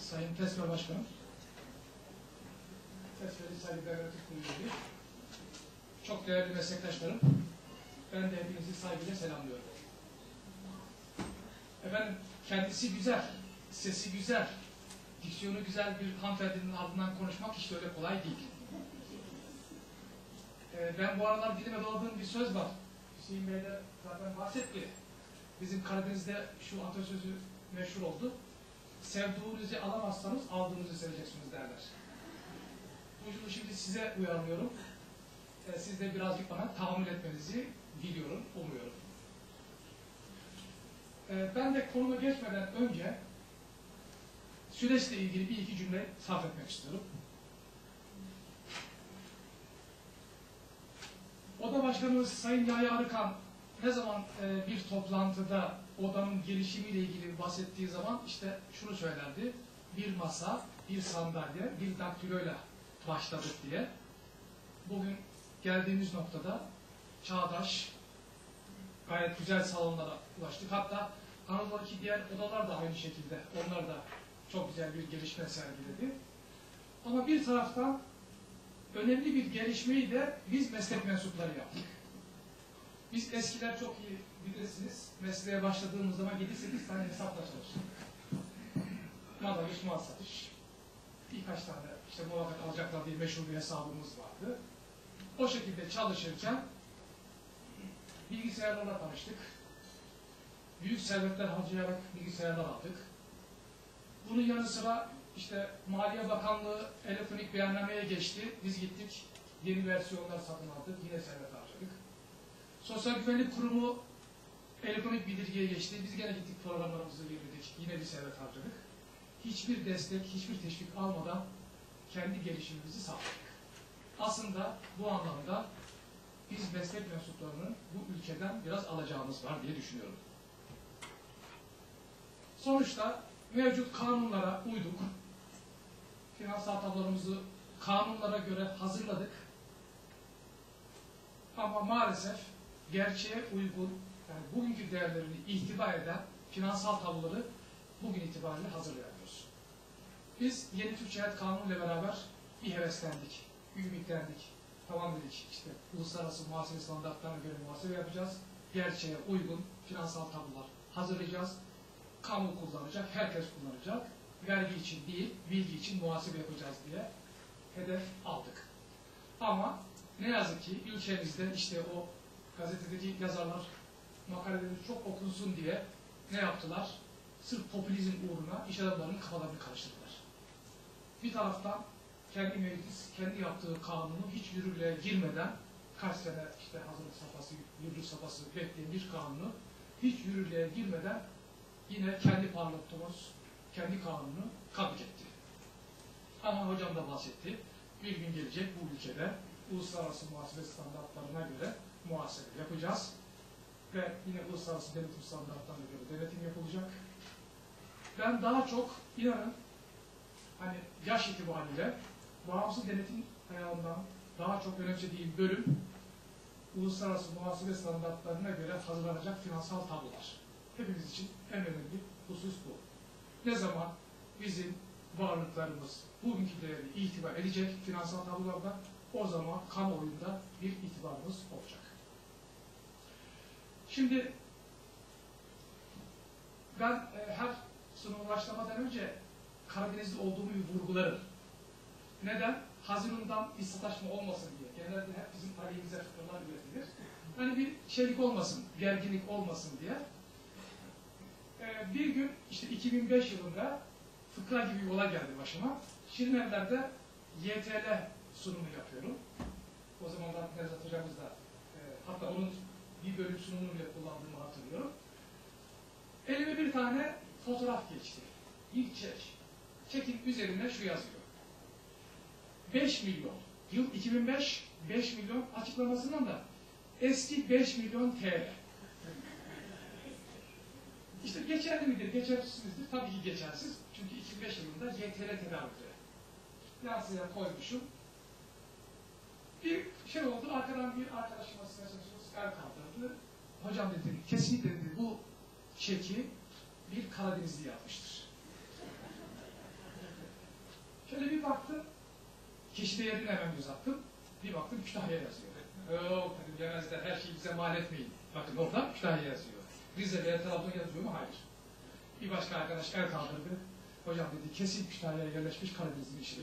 Sayın TESME Başkanım, TESME'li saygıdeğer yönetim kurulu üyeleri, çok değerli meslektaşlarım, ben de hepinizi saygıyla selamlıyorum. Efendim, kendisi güzel, sesi güzel, diksiyonu güzel bir hanımefendinin ardından konuşmak hiç öyle kolay değil. Ben bu aralar dilime doladığım bir söz var. Hüseyin Bey de zaten bahsetti. Bizim Karadeniz'de şu atasözü meşhur oldu. Sevduğunuzu alamazsanız aldığınızı seveceksiniz derler. Bu şimdi size uyarlıyorum. Siz de birazcık bana tahammül etmenizi diliyorum, umuyorum. Ben de konuma geçmeden önce süreçle ilgili bir iki cümle sarf etmek istiyorum. Oda Başkanımız Sayın Yahya Arıkan ne zaman bir toplantıda odanın gelişimiyle ilgili bahsettiği zaman işte şunu söylerdi. Bir masa, bir sandalye, bir daktiloyla başladık diye. Bugün geldiğimiz noktada çağdaş, gayet güzel salonlara ulaştık. Hatta Anadolu'daki diğer odalar da aynı şekilde. Onlar da çok güzel bir gelişme sergiledi. Ama bir taraftan önemli bir gelişmeyi de biz meslek mensupları yaptık. Biz eskiler çok iyi bilirsiniz. Mesleğe başladığımız zaman 7-8 tane hesapla çalıştık. Mal alış, mal satış. Birkaç tane işte muhakkak alacaklar diye meşhur bir hesabımız vardı. O şekilde çalışırken bilgisayarlarla tanıştık. Büyük servetler harcayarak bilgisayarlar aldık. Bunun yanı sıra işte Maliye Bakanlığı elektronik beyannameye geçti. Biz gittik, yeni versiyonlar satın aldık, yine servet harcadık. Sosyal Güvenlik Kurumu elektronik bildirgeye geçti. Biz gene gittik, programlarımızı yürüdük, yine bir servet harcadık. Hiçbir destek, hiçbir teşvik almadan kendi gelişimimizi sağladık. Aslında bu anlamda biz meslek mensuplarının bu ülkeden biraz alacağımız var diye düşünüyorum. Sonuçta mevcut kanunlara uyduk. Finansal tablolarımızı kanunlara göre hazırladık. Ama maalesef gerçeğe uygun, yani bugünkü değerlerini ihtiva eden finansal tabloları bugün itibariyle hazırlayamıyoruz. Biz yeni Türkçe Hayat Kanunu ile beraber bir heveslendik, bir ümitlendik. Tamam dedik, işte uluslararası muhasebe standartlarına göre muhasebe yapacağız. Gerçeğe uygun finansal tablolar hazırlayacağız. Kamu kullanacak, herkes kullanacak. Vergi için değil, bilgi için muhasebe yapacağız diye hedef aldık. Ama ne yazık ki ülkemizde işte o gazetedeki yazarlar makaleleri çok okunsun diye ne yaptılar? Sırf popülizm uğruna iş adamlarının kafalarını karıştırdılar. Bir taraftan kendi meclis, kendi yaptığı kanunu hiç yürürlüğe girmeden kaç sene işte hazırlık safhası, yürürlük safhası bekleyen bir kanunu hiç yürürlüğe girmeden yine kendi parlamentomuz, kendi kanunu kabul etti. Ama hocam da bahsetti. Bir gün gelecek bu ülkede uluslararası muhasebe standartlarına göre muhasebe yapacağız. Ve yine uluslararası denetim standartlarına göre denetim yapılacak. Ben daha çok inanın hani yaş itibariyle bağımsız denetim ayağından daha çok önemsediğim bölüm uluslararası muhasebe standartlarına göre hazırlanacak finansal tablolar. Hepimiz için en önemli husus bu. Ne zaman bizim varlıklarımız bugünkü değeri itibar edecek finansal tablolarda, o zaman kamuoyunda bir itibarımız olacak. Şimdi ben her sunuma başlamadan önce Karadenizli olduğumu vurgularım. Neden? Haziran'dan bir sataşma olmasın diye. Genelde hep bizim aleyhimize fıkralar üretilir. Hani bir şeylik olmasın, gerginlik olmasın diye. Bir gün işte 2005 yılında fıkra gibi yola geldi başıma. Şirinevler'de YTL sunumu yapıyorum. O zamanlar Nevzat hocamız da hatta onun bir bölüm sunumunu bile kullandığımı hatırlıyorum. Elime bir tane fotoğraf geçti. Bir çek. Çekin üzerinde şu yazıyor. 5 milyon. Yıl 2005, 5 milyon açıklamasından da eski 5 milyon TL. İşte geçerli midir, geçersiz midir? Tabii ki geçersiz. Çünkü 2005 yılında YTL tedavülü yansıya koymuşum. Bir şey oldu, arkadan bir arkadaşıma çalışıyoruz, el kaldırdı. Hocam dedi, kesinlikle dedi, bu çeki bir Karadenizli yapmıştır. Şöyle bir baktım, kişi değerini hemen göz attım. Bir baktım Kütahya yazıyor. Tabii genelde her şeyi bize mal etmeyin. Bakın orada Kütahya yazıyor. Rize veya Trabzon yazıyor mu? Hayır. Bir başka arkadaş el kaldırdı. Hocam dedi, kesin Kütahya'ya yerleşmiş Karadeniz'in işi.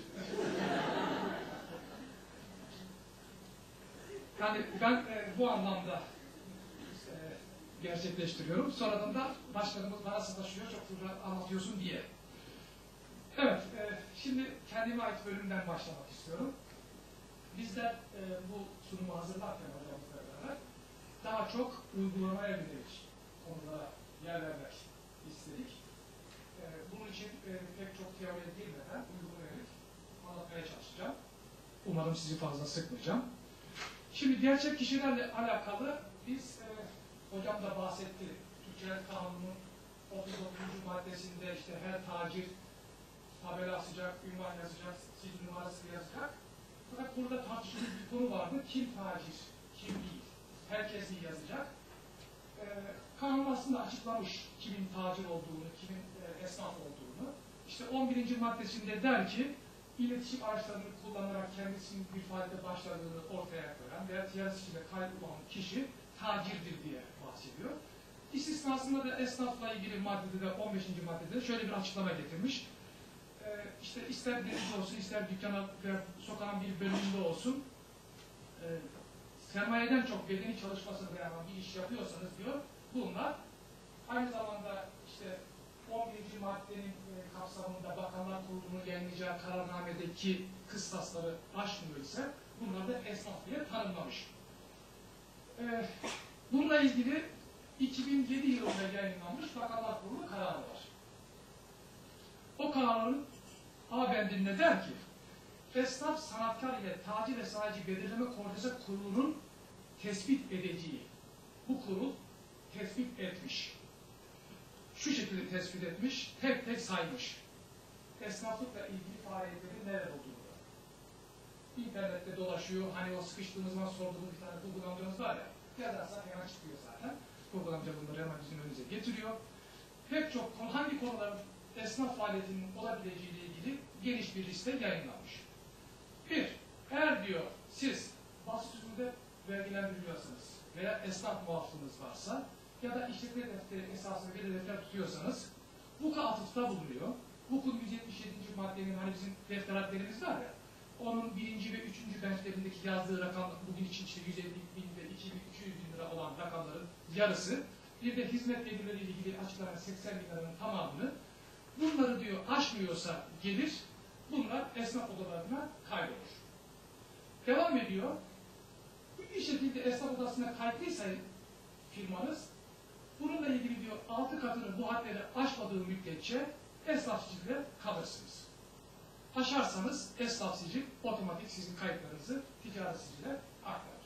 Yani ben bu anlamda gerçekleştiriyorum. Sonradan da başkanımız bana sataşıyor, çok fazla anlatıyorsun diye. Evet, şimdi kendime ait bölümden başlamak istiyorum. Bizler bu sunumu hazırlarken hocamızla beraber daha çok uygulamaya yönelik konulara yer vermek istedik. Bunun için pek çok teoriye girmeden uygulamaya yönelik anlatmaya çalışacağım. Umarım sizi fazla sıkmayacağım. Şimdi gerçek kişilerle alakalı biz, hocam da bahsetti, Türkçe Kanunu'nun 39. maddesinde işte her tacir tabela asacak, ünvan yazacak, sicil numarası yazacak. Fakat burada tartışılan bir konu vardı. Kim tacir, kim değil? Herkes iyi yazacak. Kanun aslında açıklamış kimin tacir olduğunu, kimin esnaf olduğunu. İşte 11. maddesinde der ki, iletişim araçlarını kullanarak kendisinin bir faaliyete başladığını ortaya koyan veya ticaret içinde kayıt olan kişi tacirdir diye bahsediyor. İstisnasında da esnafla ilgili maddede de 15. maddede şöyle bir açıklama getirmiş. İşte ister deniz olsun, ister dükkana veya sokağın bir bölümünde olsun, sermayeden çok bedeni çalışmasına dayanan bir iş yapıyorsanız diyor, bunlar aynı zamanda işte 11. maddenin kapsamında Bakanlar Kurulu'nun yayınlayacağı kararnamedeki kıstasları aşmıyor ise bunlar da esnaf diye tanımlamış. Bununla ilgili 2007 yılında yayınlanmış Bakanlar Kurulu kararı var. O kararın A bendinde der ki, esnaf sanatkar ile tacir ve sanayici belirleme koordinasyon kurulunun tespit edeceği, bu kurul tespit etmiş. Şu şekilde tespit etmiş, tek tek saymış. Esnaflıkla ilgili faaliyetlerin neler olduğunu. İnternette dolaşıyor, hani o sıkıştığımız zaman sorduğumuz bir tane Google amcamız var ya, yazarsak hemen çıkıyor zaten. Google amca bunları hemen bizim önümüze getiriyor. Pek çok konu, hangi konuların esnaf faaliyetinin olabileceği ile ilgili geniş bir liste yayınlanmış. Bir, eğer diyor siz basit yüzünde vergilendiriliyorsanız veya esnaf muaflığınız varsa ya da işletme defteri esasında bir defter tutuyorsanız VUK'a atıfta bulunuyor. VUK'un 177. maddenin hani bizim defteratlerimiz var ya, onun 1. ve 3. benchlerindeki yazdığı rakam bugün için işte 150 bin ve 200 bin lira olan rakamların yarısı, bir de hizmet gelirleri ile ilgili açıklanan 80 bin liranın tamamını, bunları diyor aşmıyorsa gelir, bunlar esnaf odalarına kaydolur. Devam ediyor. Bir şekilde esnaf odasına kayıtlıysa firmanız, bununla ilgili diyor 6 katını bu hadleri aşmadığı müddetçe esnaf siciliyle kalırsınız. Aşarsanız esnaf sicil otomatik sizin kayıtlarınızı ticaret siciline aktarır.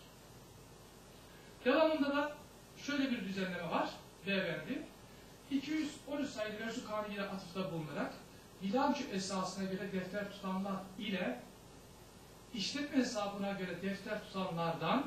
Devamında da şöyle bir düzenleme var. B 213 sayılı Vergi Kanunu ile atıfta bulunarak bilanço esasına göre defter tutanlar ile işletme hesabına göre defter tutanlardan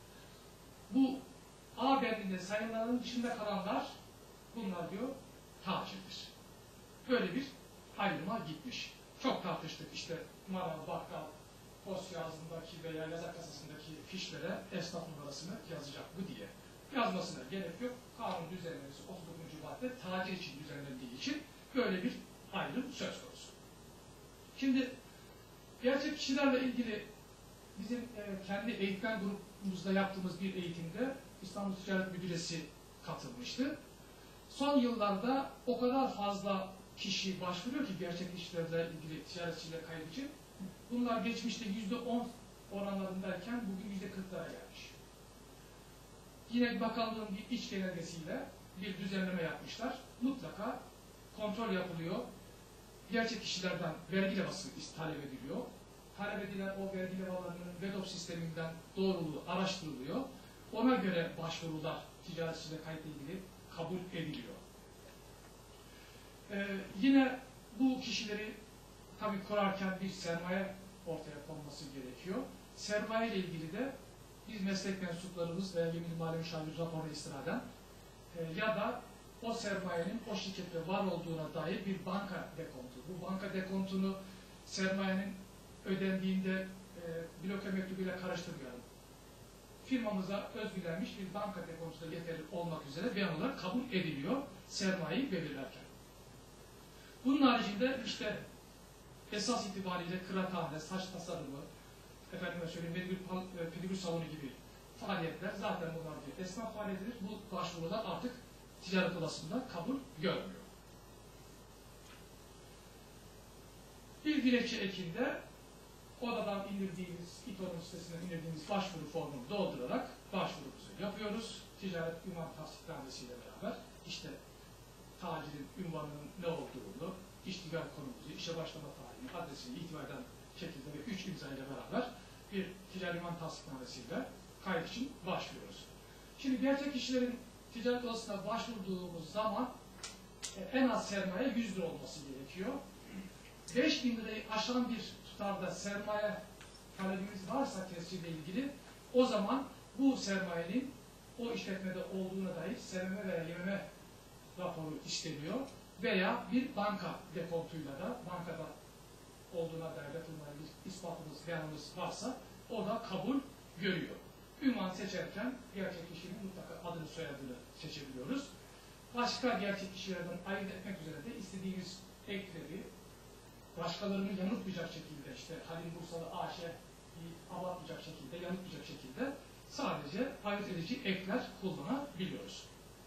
bu A bendinde sayılanların dışında kalanlar, bunlar diyor tacirdir. Böyle bir ayrıma gitmiş. Çok tartıştık işte manav, bakkal, post yazındaki veya yazar kasasındaki fişlere esnaf numarasını yazacak bu diye. Yazmasına gerek yok. Kanun düzenlemesi 39. madde tacir için düzenlendiği için böyle bir ayrım söz konusu. Şimdi gerçek kişilerle ilgili bizim kendi eğitmen grubumuzda yaptığımız bir eğitimde İstanbul Ticaret Müdüresi katılmıştı. Son yıllarda o kadar fazla kişi başvuruyor ki gerçek kişilerle ilgili ticaretçiyle kayıt için. Bunlar geçmişte %10 oranlarındayken bugün %40'lara gelmiş. Yine bakanlığın bir iç genelgesiyle bir düzenleme yapmışlar. Mutlaka kontrol yapılıyor. Gerçek kişilerden vergi levhası talep ediliyor. Talep edilen o vergi levhalarının VEDOP sisteminden doğruluğu araştırılıyor. Ona göre başvurular ticaretçiyle kayıtla ilgili kabul ediliyor. Yine bu kişileri tabii kurarken bir sermaye ortaya konması gerekiyor. Sermaye ile ilgili de biz meslek mensuplarımız veya yeminli mali müşavir raporuna istinaden ya da o sermayenin o şirkette var olduğuna dair bir banka dekontu. Bu banka dekontunu sermayenin ödendiğinde bloke mektubuyla karıştırmayalım. Firmamıza özgülenmiş bir banka deposu da yeterli olmak üzere beyan olarak kabul ediliyor sermayeyi belirlerken. Bunun haricinde işte esas itibariyle kıraathane, saç tasarımı, efendime söyleyeyim, pedikür salonu gibi faaliyetler zaten bunlar bir esnaf faaliyetidir. Bu başvurular artık ticaret odasında kabul görmüyor. Bir dilekçe ekinde odadan indirdiğimiz, İTO'nun sitesinden indirdiğimiz başvuru formunu doldurarak başvurumuzu yapıyoruz. Ticaret ünvan tasdiknamesiyle beraber işte tacir'in ünvanının ne olduğunu, iştigal konumuzu, işe başlama tarihini, adresini itibar eden şekilde ve 3 imza ile beraber bir ticari ünvan tasdiknamesiyle kayıt için başlıyoruz. Şimdi gerçek kişilerin ticaret odasına başvurduğumuz zaman en az sermaye 100 lira olması gerekiyor. 5.000 lirayı aşan bir tutarda sermaye talebimiz varsa tescille ilgili, o zaman bu sermayenin o işletmede olduğuna dair SMM veya YMM raporu isteniyor veya bir banka dekontuyla da bankada olduğuna dair bir ispatımız, beyanımız varsa o da kabul görüyor. Ünvan seçerken gerçek kişinin mutlaka adını, soyadını seçebiliyoruz. Başka gerçek kişilerden ayırt etmek üzere de istediğimiz ekleri başkalarını yanıltmayacak şekilde, işte Halim Bursalı AŞ'yi abartmayacak şekilde, yanıltmayacak şekilde sadece ayırt edici ekler kullanabiliyoruz.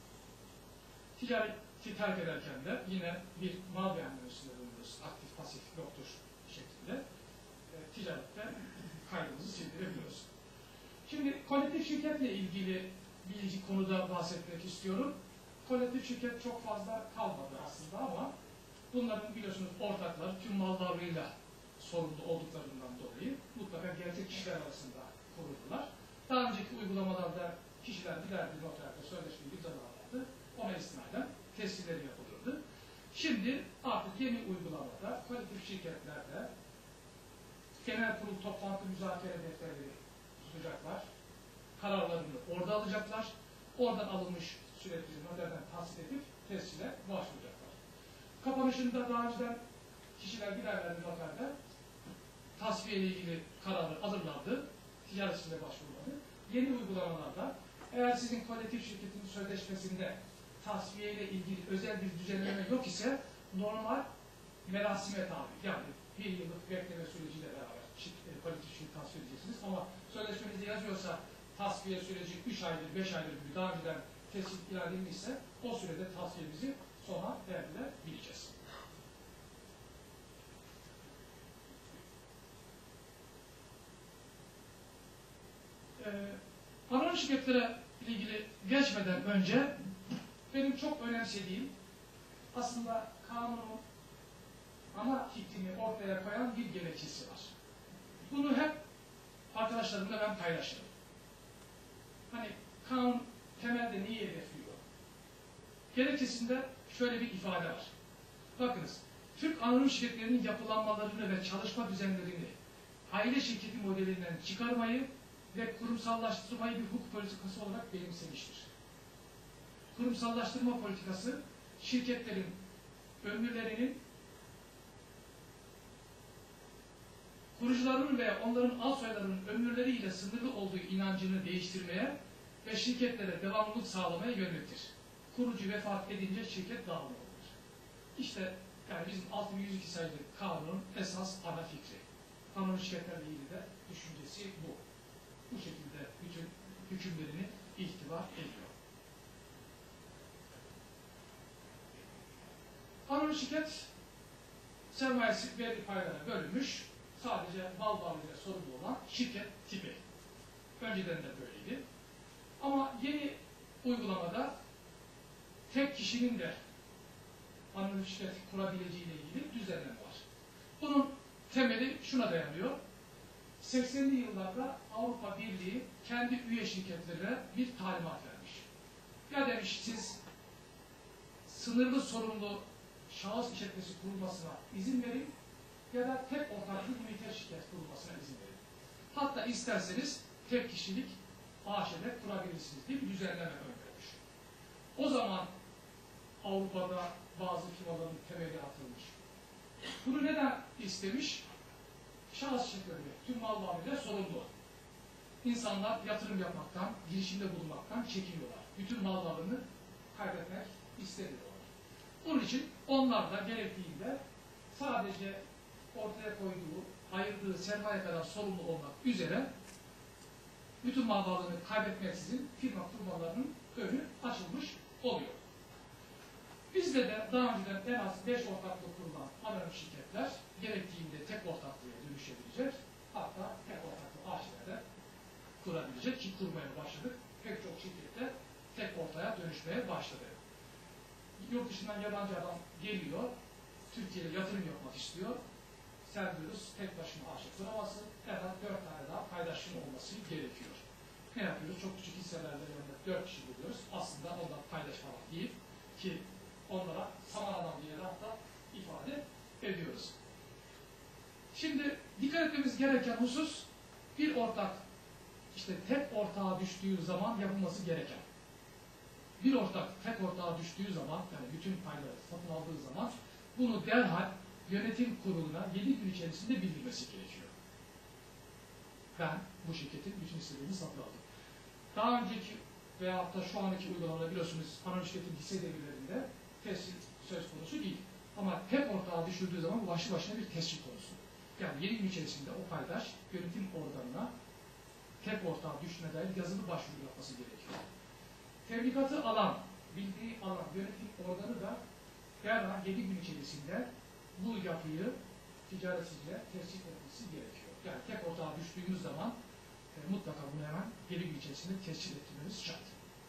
Ticareti terk ederken de yine bir mal beyanlamasında bulunuyoruz. Aktif, pasif, yoktur şeklinde. Ticarette kaydımızı sildirebiliyoruz. Şimdi kolektif şirketle ilgili bir konuda bahsetmek istiyorum. Kolektif şirket çok fazla kalmadı aslında ama bunların biliyorsunuz ortaklar tüm mal varlığıyla sorumlu olduklarından dolayı mutlaka gerçek kişiler arasında kuruldular. Daha önceki uygulamalarda kişiler giderdi noterde sözleşmeyi imzalarlardı. Ona istinaden tescilleri yapılırdı. Şimdi artık yeni uygulamada kolektif şirketlerde genel kurul toplantı müzakere defterleri tutacaklar. Kararlarını orada alacaklar. Oradan alınmış süreçleri noterden tahsil edip tescile başvuracaklar. Kapanışında daha önceden kişiler giderlerdi noterde. Tasfiye ile ilgili kararı alırlardı. Ticaret işine başvurmadı. Yeni uygulamalarda eğer sizin kolektif şirketin sözleşmesinde tasfiye ile ilgili özel bir düzenleme yok ise normal merasime tabi. Yani bir yıllık bekleme süreciyle beraber kolektif şirket tasfiye edeceksiniz. Ama sözleşmenizde yazıyorsa tasfiye süreci 3 aydır, 5 aydır gibi daha önceden tescil ilan edilmişse o sürede tasfiyemizi sona erdirebileceğiz. Anonim şirketlere ilgili geçmeden önce benim çok önemsediğim aslında kanunun ana fikrini ortaya koyan bir gerekçesi var. Bunu hep arkadaşlarımla ben paylaşırım. Hani kanun temelde neyi hedefliyor? Gerekçesinde şöyle bir ifade var. Bakınız, Türk anonim şirketlerinin yapılanmalarını ve çalışma düzenlerini aile şirketi modelinden çıkarmayı ve kurumsallaştırmayı bir hukuk politikası olarak benimsemiştir. Kurumsallaştırma politikası, şirketlerin ömürlerinin kurucuların veya onların alt soylarının ömürleriyle sınırlı olduğu inancını değiştirmeye ve şirketlere devamlılık sağlamaya yöneliktir. Kurucu vefat edince şirket dağılmalıdır. İşte yani bizim 6102 sayılı kanunun esas ana fikri. Anonim şirketlerle ilgili de düşüncesi bu. Bu şekilde bütün hükümlerini ihtiva ediyor. Anonim şirket sermayesi belli paylara bölünmüş, sadece mal varlığıyla sorumlu olan şirket tipi. Önceden de böyleydi. Ama yeni uygulamada tek kişinin de anonim şirket kurabileceğiyle ilgili düzenleme var. Bunun temeli şuna dayanıyor. 80'li yıllarda Avrupa Birliği kendi üye şirketlerine bir talimat vermiş. Ya demiş siz sınırlı sorumlu şahıs işletmesi kurulmasına izin verin ya da tek ortaklı üniter şirket kurulmasına izin verin. Hatta isterseniz tek kişilik AŞ'de kurabilirsiniz diye bir düzenleme öngörmüş. O zaman Avrupa'da bazı firmaların temeli atılmış. Bunu neden istemiş? şahıs şirketleri tüm mal varlığıyla sorumlu. İnsanlar yatırım yapmaktan, girişimde bulunmaktan çekiniyorlar. Bütün mal varlığını kaybetmek istemiyorlar. Bunun için onlar da gerektiğinde sadece ortaya koyduğu, ayırdığı sermaye kadar sorumlu olmak üzere bütün mal varlığını kaybetmeksizin firma kurmalarının önü açılmış oluyor. Bizde de daha önceden en az 5 ortaklık kurulan anonim şirketler gerektiğinde tek ortaklığa dönüşebilecek, hatta tek ortaklık AŞ'lerde kurabilecek ki kurmaya başladık. Pek çok şirketler tek ortaya dönüşmeye başladı. Yurt dışından yabancı adam geliyor, Türkiye'de yatırım yapmak istiyor. Sen diyoruz tek başına AŞ kuramazsın, en az 4 tane daha paydaşın olması gerekiyor. Ne yapıyoruz? Çok küçük hisselerle yanında 4 kişi buluyoruz. Aslında onlar paydaş falan değil ki onlara saman adam diye lafta ifade ediyoruz. Şimdi dikkat etmemiz gereken husus bir ortak, işte tek ortağa düştüğü zaman yapılması gereken. Bir ortak tek ortağa düştüğü zaman, yani bütün payları satın aldığı zaman bunu derhal yönetim kuruluna 7 gün içerisinde bildirmesi gerekiyor. Ben bu şirketin bütün hisselerini satın aldım. Daha önceki veyahut da şu andaki uygulamada biliyorsunuz anonim şirketin hisse devirlerinde tescil söz konusu değil. Ama tek ortağa düşürdüğü zaman bu başlı başına bir tescil konusu. Yani 7 gün içerisinde o paydaş yönetim organına tek ortağa düşme dair yazılı başvuru yapması gerekiyor. Tebligatı alan, bildiği alan yönetim organı da derhal 7 gün içerisinde bu yapıyı ticaretsizce tescil etmesi gerekiyor. Yani tek ortağa düştüğümüz zaman mutlaka bunu hemen 7 gün içerisinde tescil ettirmemiz şart.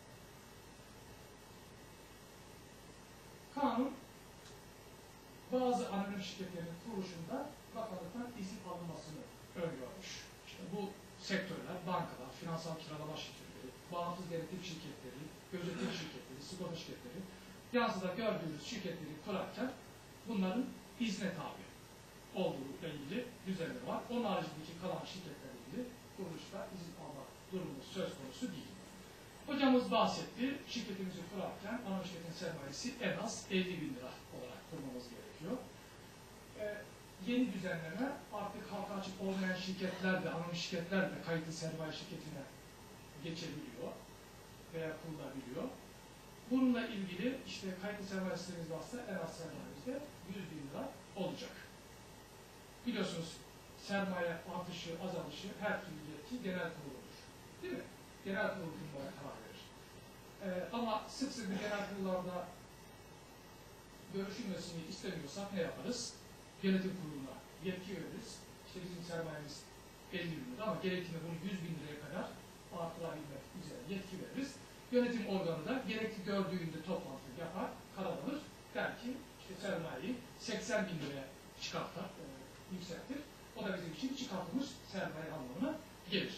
Kanun bazı anonim şirketlerin kuruluşunda bakanlıktan izin alınmasını öngörmüş. İşte bu sektörler, bankalar, finansal kiralama şirketleri, bağımsız denetim şirketleri, gözetim şirketleri, sigorta şirketleri, yansıda gördüğünüz şirketleri kurarken bunların izne tabi olduğu ile ilgili düzenleri var. Onun haricindeki kalan şirketlerle ilgili kuruluşta izin alma durumu söz konusu değil. Hocamız bahsetti, şirketimizi kurarken anonim şirketin sermayesi en az 50.000 lira olarak kurmamız gerekiyor. Yeni düzenleme artık halka açık olmayan şirketler de, anonim şirketler de kayıtlı sermaye şirketine geçebiliyor veya kurulabiliyor. Bununla ilgili işte kayıtlı sermaye sistemimiz varsa en az sermayemizde 100.000 lira olacak. Biliyorsunuz sermaye artışı, azalışı her türlü yetki genel kuruludur. Değil mi? Genel kurul bunlara karar verir. Ama sık sık bir genel kurullarda görüşülmesini istemiyorsak ne yaparız? Yönetim kuruluna yetki veririz. İşte bizim sermayemiz 50.000 lira ama gerektiğinde bunu 100.000 liraya kadar artırabilmek üzere yetki veririz. Yönetim organı da gerekli gördüğünde toplantı yapar, karar alır. Der ki işte sermayeyi 80.000 liraya çıkartar, yükseltir. O da bizim için çıkartılmış sermaye anlamına gelir.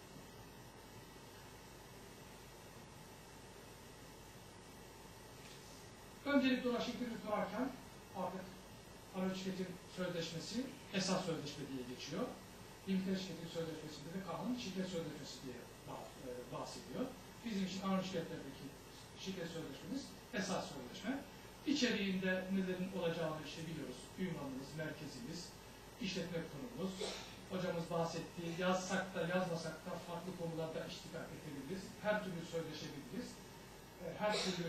Öncelikle olarak şirketi kurarken artık anonim şirketin sözleşmesi esas sözleşme diye geçiyor. Limiter şirketin sözleşmesinde de kanun şirket sözleşmesi diye bahsediyor. Bizim için anonim şirketlerdeki şirket sözleşmemiz esas sözleşme. İçeriğinde nelerin olacağını işte biliyoruz. Ünvanımız, merkezimiz, işletme konumuz, hocamız bahsettiği yazsak da yazmasak da farklı konularda iştigal edebiliriz. Her türlü sözleşebiliriz. Her türlü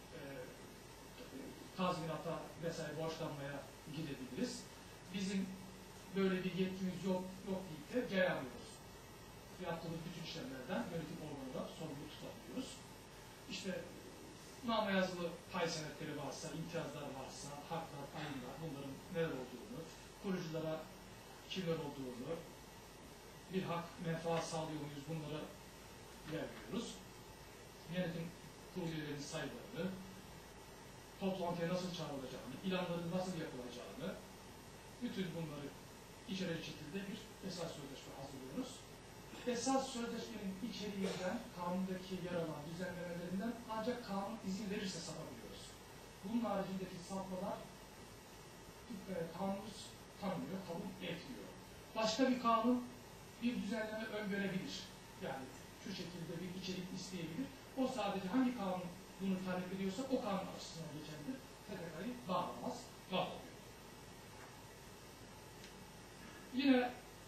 tazminata vesaire borçlanmaya gidebiliriz. Bizim böyle bir yetkimiz yok deyip de cayamıyoruz. Yaptığımız bütün işlemlerden yönetim organında sorumlu tutabiliyoruz. İşte nama yazılı pay senetleri varsa, imtiyazlar varsa, haklar, paylar, bunların neler olduğunu, kuruculara kimler olduğunu, bir hak, menfaat sağlıyor muyuz bunlara veriyoruz. Yönetim kurulu üyelerinin sayılarını, toplantıya nasıl çağrılacağını, ilanların nasıl yapılacağını, bütün bunları içeren şekilde bir esas sözleşme hazırlıyoruz. Esas sözleşmenin içeriğinden, kanundaki yer alan düzenlemelerinden ancak kanun izin verirse satabiliyoruz. Bunun haricindeki satmalar kanunumuz tanımıyor, kabul etmiyor. Başka bir kanun bir düzenleme öngörebilir. Yani şu şekilde bir içerik isteyebilir. O sadece hangi kanun bunu talep ediyorsa o kanun açısından geçerlidir. TDK'yı bağlamaz, bağlamıyor. Yine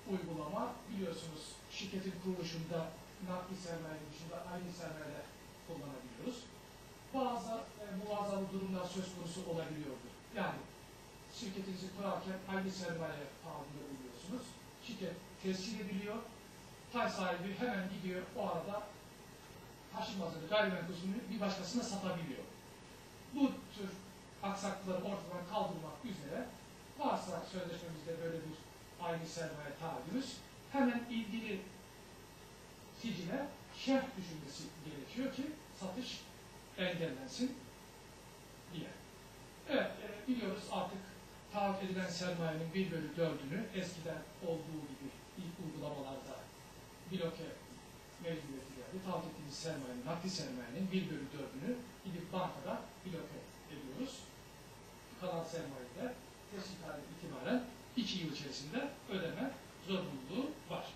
uygulama biliyorsunuz şirketin kuruluşunda nakli sermaye dışında aynı sermaye kullanabiliyoruz. Bazı muazzalı durumlar söz konusu olabiliyordur. Yani şirketinizi kurarken aynı sermaye taahhüdüne uyuyorsunuz. Şirket tescil ediliyor. Pay sahibi hemen gidiyor o arada taşınmazını, gayrimenkulünü bir başkasına satabiliyor. Bu tür aksaklıkları ortadan kaldırmak üzere varsa sözleşmemizde böyle bir aynı sermaye taahhüdümüz hemen ilgili sicile şerh düşünmesi gerekiyor ki satış engellensin diye. Evet, biliyoruz artık taahhüt edilen sermayenin 1/4'ünü eskiden olduğu gibi ilk uygulamalarda bloke mecburiyeti geldi. Taahhüt ettiğimiz sermayenin, nakli sermayenin 1/4'ünü gidip bankada bloke ediyoruz. Kalan sermayede tescil tarihi itibaren 2 yıl içerisinde ödeme zorunluluğu var.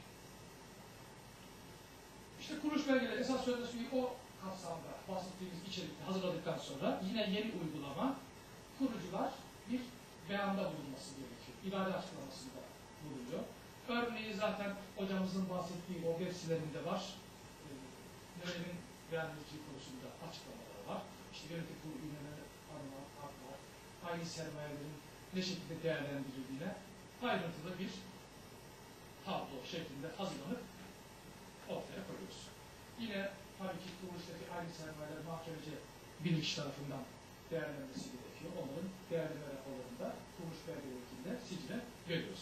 İşte kuruluş belgeleri esas sözleşmeyi o kapsamda bahsettiğimiz içerikte hazırladıktan sonra yine yeni uygulama kurucular bir beyanda bulunması gerekiyor. İdare açıklamasında bulunuyor. Örneği zaten hocamızın bahsettiği o web sitelerinde var. Nöremin beyanlayıcı konusunda açıklamaları var. İşte yönetim kurulu üyeleri, haklar, aynı sermayelerin ne şekilde değerlendirildiğine ayrıntılı bir tablo şeklinde hazırlanıp ortaya koyuyoruz. Yine tabii ki kuruluştaki aynı sermayeler mahkemece bilirkişi tarafından değerlenmesi gerekiyor. Onların değerleme raporlarında kuruluş belgelerinde sicile veriyoruz.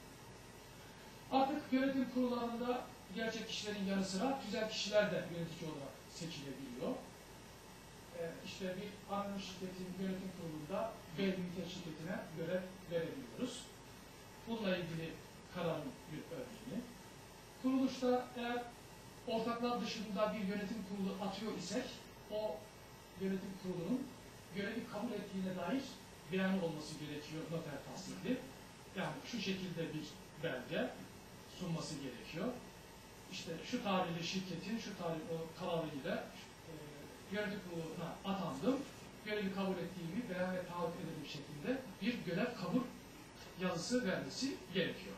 Artık yönetim kurullarında gerçek kişilerin yanı sıra tüzel kişiler de yönetici olarak seçilebiliyor. İşte bir anonim şirketin yönetim kurulunda belirli şirketine görev verebiliyoruz. Bununla ilgili kararın bir örneğini. Kuruluşta eğer ortaklar dışında bir yönetim kurulu atıyor isek, o yönetim kurulunun görevi kabul ettiğine dair beyanı olması gerekiyor noter tasdikli. Yani şu şekilde bir belge sunması gerekiyor. İşte şu tarihli şirketin şu tarih kararıyla yönetim kuruluna atandım, görevi kabul ettiğimi beyan ve taahhüt edilir şeklinde bir görev kabul yazısı vermesi gerekiyor.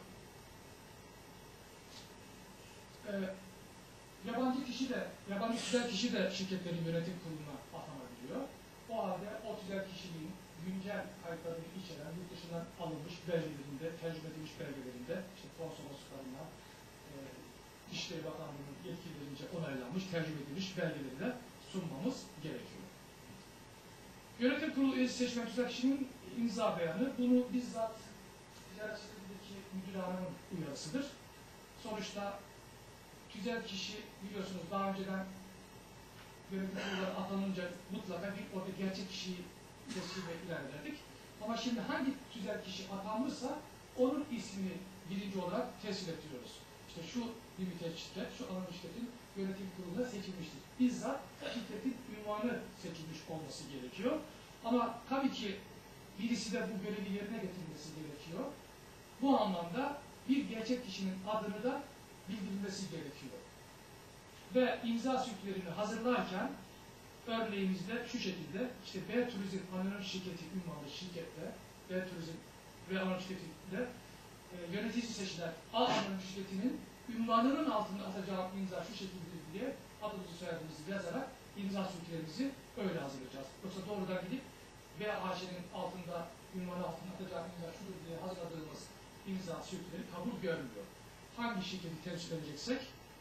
Yabancı kişi de, yabancı tüzel kişi de şirketlerin yönetim kuruluna atanabiliyor. O halde o tüzel kişiliğin güncel kayıtlarını içeren yurt dışından alınmış belgelerinde, tercüme edilmiş belgelerinde, işte konsolosluklarına, İçişleri Bakanlığı'nın yetkililerince onaylanmış, tercüme edilmiş belgeleri de sunmamız gerekiyor. Yönetim kurulu üyesi seçmen tüzel kişinin imza beyanı, bunu bizzat ticaret şirketindeki müdür hanımın uyarısıdır. Sonuçta tüzel kişi biliyorsunuz daha önceden yönetim kurulları atanınca mutlaka bir orada gerçek kişiyi teslim ve ilerlerdik. Ama şimdi hangi tüzel kişi atanmışsa onun ismini birinci olarak teslim ettiriyoruz. İşte şu limited şirket, şu anonim şirketin yönetim kuruluna seçilmiştir. Bizzat şirketin ünvanı seçilmiş olması gerekiyor. Ama tabii ki birisi de bu görevi yerine getirmesi gerekiyor. Bu anlamda bir gerçek kişinin adını da bildirilmesi gerekiyor. Ve imza sütlerini hazırlarken örneğimizde şu şekilde işte B Turizm Anonim Şirketi ünvanlı şirkette B Turizm ve Anonim Şirketi'nde yönetici seçilen A Anonim Şirketi'nin ünvanının altında atacağım imza şu şekilde diye adımızı soyadımızı yazarak imza sütlerimizi öyle hazırlayacağız. Yoksa doğrudan gidip B AŞ'nin altında ünvanı altında atacağım imza şudur diye hazırladığımız imza sütleri kabul görmüyor. Hangi şirketi temsil edeceksek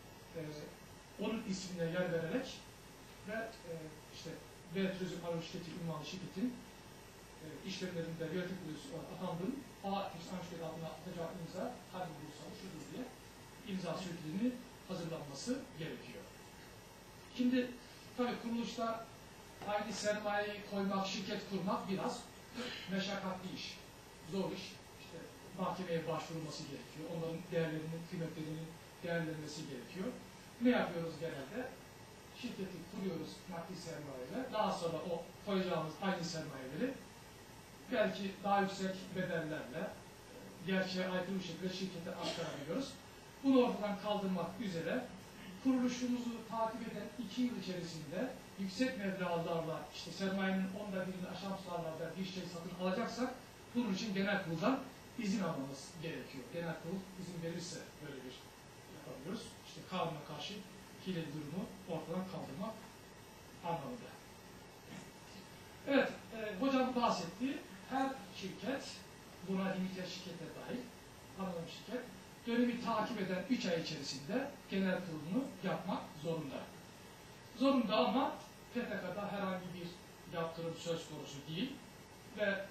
onun ismine yer vererek ve işte B Turizm Anonim Şirketi ünvanlı şirketin işlemlerinde yönetim kurulu atandığım A Anonim Şirketi adına atacağı imza hangi bulursa şudur diye imza sütlerini hazırlanması gerekiyor. Şimdi tabii kuruluşta aynı sermayeyi koymak, şirket kurmak biraz meşakkatli iş, zor iş. İşte mahkemeye başvurulması gerekiyor. Onların değerlerinin, kıymetlerinin değerlenmesi gerekiyor. Ne yapıyoruz genelde? Şirketi kuruyoruz nakli sermayeyle. Daha sonra o koyacağımız aynı sermayeleri belki daha yüksek bedellerle gerçeğe aykırı bir şekilde şirkete aktarabiliyoruz. Bunu ortadan kaldırmak üzere kuruluşumuzu takip eden 2 yıl içerisinde yüksek meblağlarla işte sermayenin 1/10'ini aşan tutarlarda bir şey satın alacaksak bunun için genel kuruldan izin almamız gerekiyor. Genel genel kurul izin verirse böyle bir yapabiliyoruz. İşte kanuna karşı hileli durumu ortadan kaldırmak anlamında. Evet, hocam bahsetti. Her şirket, buna limite şirkete dahil, anonim şirket, dönemi takip eden 3 ay içerisinde genel kurulunu yapmak zorunda. Zorunda ama PTK'da herhangi bir yaptırım söz konusu değil ve